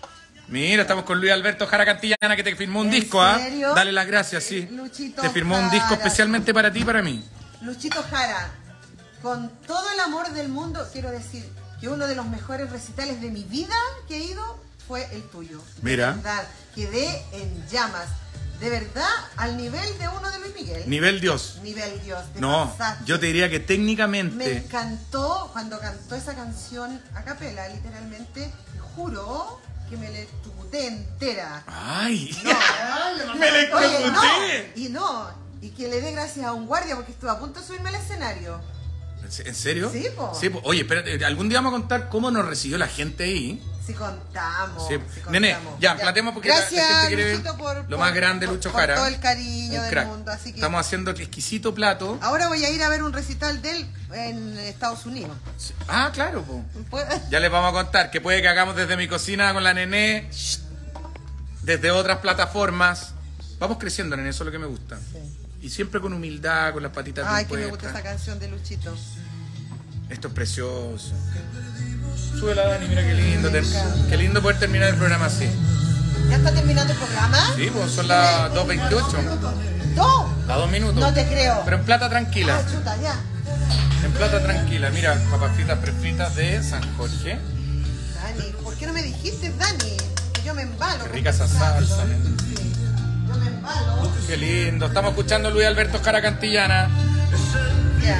Mira, estamos con Luis Alberto Jara Cantillana, que te firmó un ¿En disco, ¿ah? serio? Dale las gracias, sí. Luchito Te firmó un disco Jara. especialmente para ti y para mí. Luchito Jara, con todo el amor del mundo, quiero decir que uno de los mejores recitales de mi vida que he ido fue el tuyo. Mira. De verdad, quedé en llamas. De verdad, al nivel de uno de Luis Miguel. Nivel Dios. Nivel Dios. te No, pasaste. yo te diría que Me técnicamente... encantó cuando cantó esa canción a capela, literalmente. Te juro que me electrocuté entera. ¡Ay! No. ¡Me electrocuté! Y que le dé gracias a un guardia porque estuve a punto de subirme al escenario. ¿En serio? Sí, po. Sí, po. Oye, espérate, algún día vamos a contar cómo nos recibió la gente ahí. Si contamos. Sí. si contamos. Nene, ya, platemos porque Gracias, la gente quiere ver Luchito, por lo más grande de Lucho por Jara. todo el cariño Un del crack. mundo. Así que Estamos haciendo el exquisito plato. ahora voy a ir a ver un recital de él en Estados Unidos. Ah, claro, po. ¿Puedo? Ya les vamos a contar que puede que hagamos desde mi cocina con la Nené, desde otras plataformas. Vamos creciendo, Nené, eso es lo que me gusta. Y siempre con humildad, con las patitas Ay, bien que me gusta puestas. esa canción de Luchito. Esto es precioso. Súbela, Dani, mira qué lindo. Qué lindo poder terminar el programa así. ¿Ya está terminando el programa? Sí, pues son las 2:28. ¡No! A 2 minutos. No te creo. Pero en plata tranquila. Ah, chuta, ya. En plata tranquila. Mira, papas fritas prefritas de San Jorge. Dani, ¿por qué no me dijiste, Dani? Que yo me embalo. Qué rica esa salsa, nene. Sí, yo me embalo. Qué lindo. Estamos escuchando a Luis Alberto Jara Cantillana. Ya.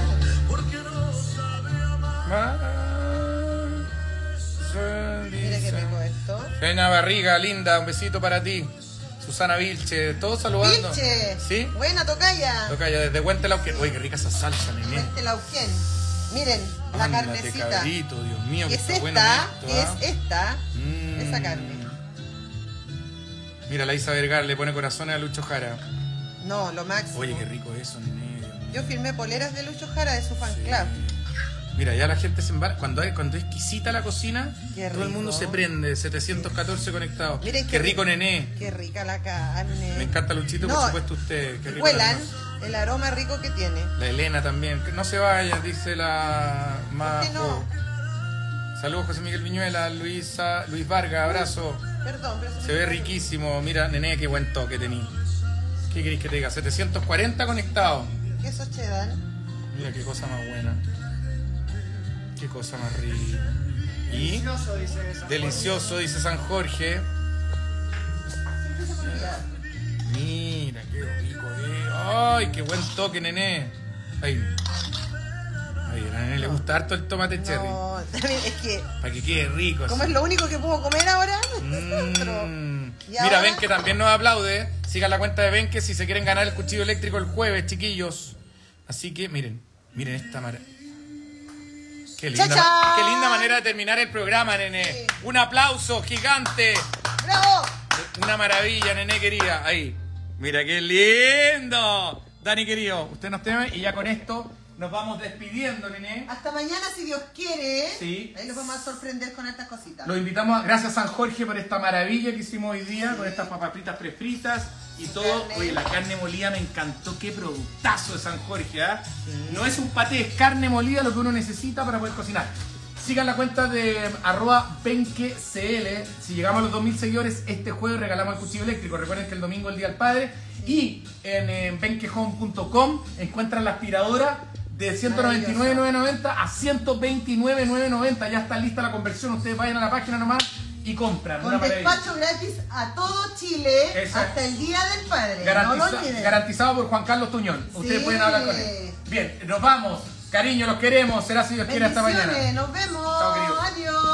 Mira qué rico esto. Reina Barriga, linda, un besito para ti. Susana Vilche, todos saludando. Vilche. ¿Sí? Buena, tocaya. Toca ya desde Huentelauquén. Oye, qué rica esa salsa, nene. Este lauquén. Miren, la Ándate, carnecita. cabrito, Dios mío, que Es está esta, bueno esto, ¿ah? es esta, Mm. esa carne. Mira, la Isa Vergara le pone corazones a Lucho Jara. No, lo máximo. Oye, qué rico eso, nene. Yo firmé poleras de Lucho Jara de su fan club. Mira, ya la gente se embala. Cuando es exquisita la cocina, Qué todo el rico. mundo se prende. 714 conectados. Miren qué rico, nené. Qué rica la carne. Me encanta Luchito, No, por supuesto usted. Qué rico. Huelan la- el aroma rico que tiene. La Elena también. Que no se vaya, dice la ¿Por qué no? Saludos, José Miguel Viñuela, Luis Vargas, abrazo. Perdón, pero Se ve riquísimo. Mira, nené, qué buen toque tení. ¿Qué querés que te diga? 740 conectados. Queso cheddar. Mira qué cosa más buena. Qué cosa más rica. Y Delicioso, dice San delicioso, dice San Jorge. Mira, qué rico, Ay, qué buen toque, nené. Ay. Ay, a la nené le gusta harto el tomate cherry. No, también es que, Para que quede rico. como así. es lo único que puedo comer ahora, Mm. ¿Y Mira, ahora? ven que también nos aplaude. Sigan la cuenta de Benque si se quieren ganar el cuchillo eléctrico el jueves, chiquillos. Así que miren esta maravilla. ¡Cha-cha! Qué linda manera de terminar el programa, nene. Sí. Un aplauso gigante. ¡bravo! Una maravilla, nene querida. Ahí. Mira qué lindo. Dani querido, usted nos teme y ya con esto nos vamos despidiendo, nene. Hasta mañana, si Dios quiere. Sí. Ahí los vamos a sorprender con estas cositas. Los invitamos, gracias San Jorge por esta maravilla que hicimos hoy día, con estas papas fritas prefritas y todo. Carne. Oye, la carne molida me encantó, qué productazo de San Jorge, ¿ah? No es un paté, es carne molida lo que uno necesita para poder cocinar. Sigan la cuenta de @benquecl. Si llegamos a los 2000 seguidores, este jueves regalamos el cuchillo eléctrico. Recuerden que el domingo es el Día del Padre. Y en benquehome.com encuentran la aspiradora de 199.990 a 129.990. Ya está lista la conversión. Ustedes vayan a la página nomás y compran. Con Una maravilla. despacho gratis a todo Chile. Exacto. Hasta el Día del Padre. No lo olviden. Garantizado por Juan Carlos Tuñón. Ustedes Sí. pueden hablar con él. Bien, nos vamos. Cariño, los queremos. Será si Dios quiere hasta mañana. Bendiciones, nos vemos. Chao, querido. Adiós.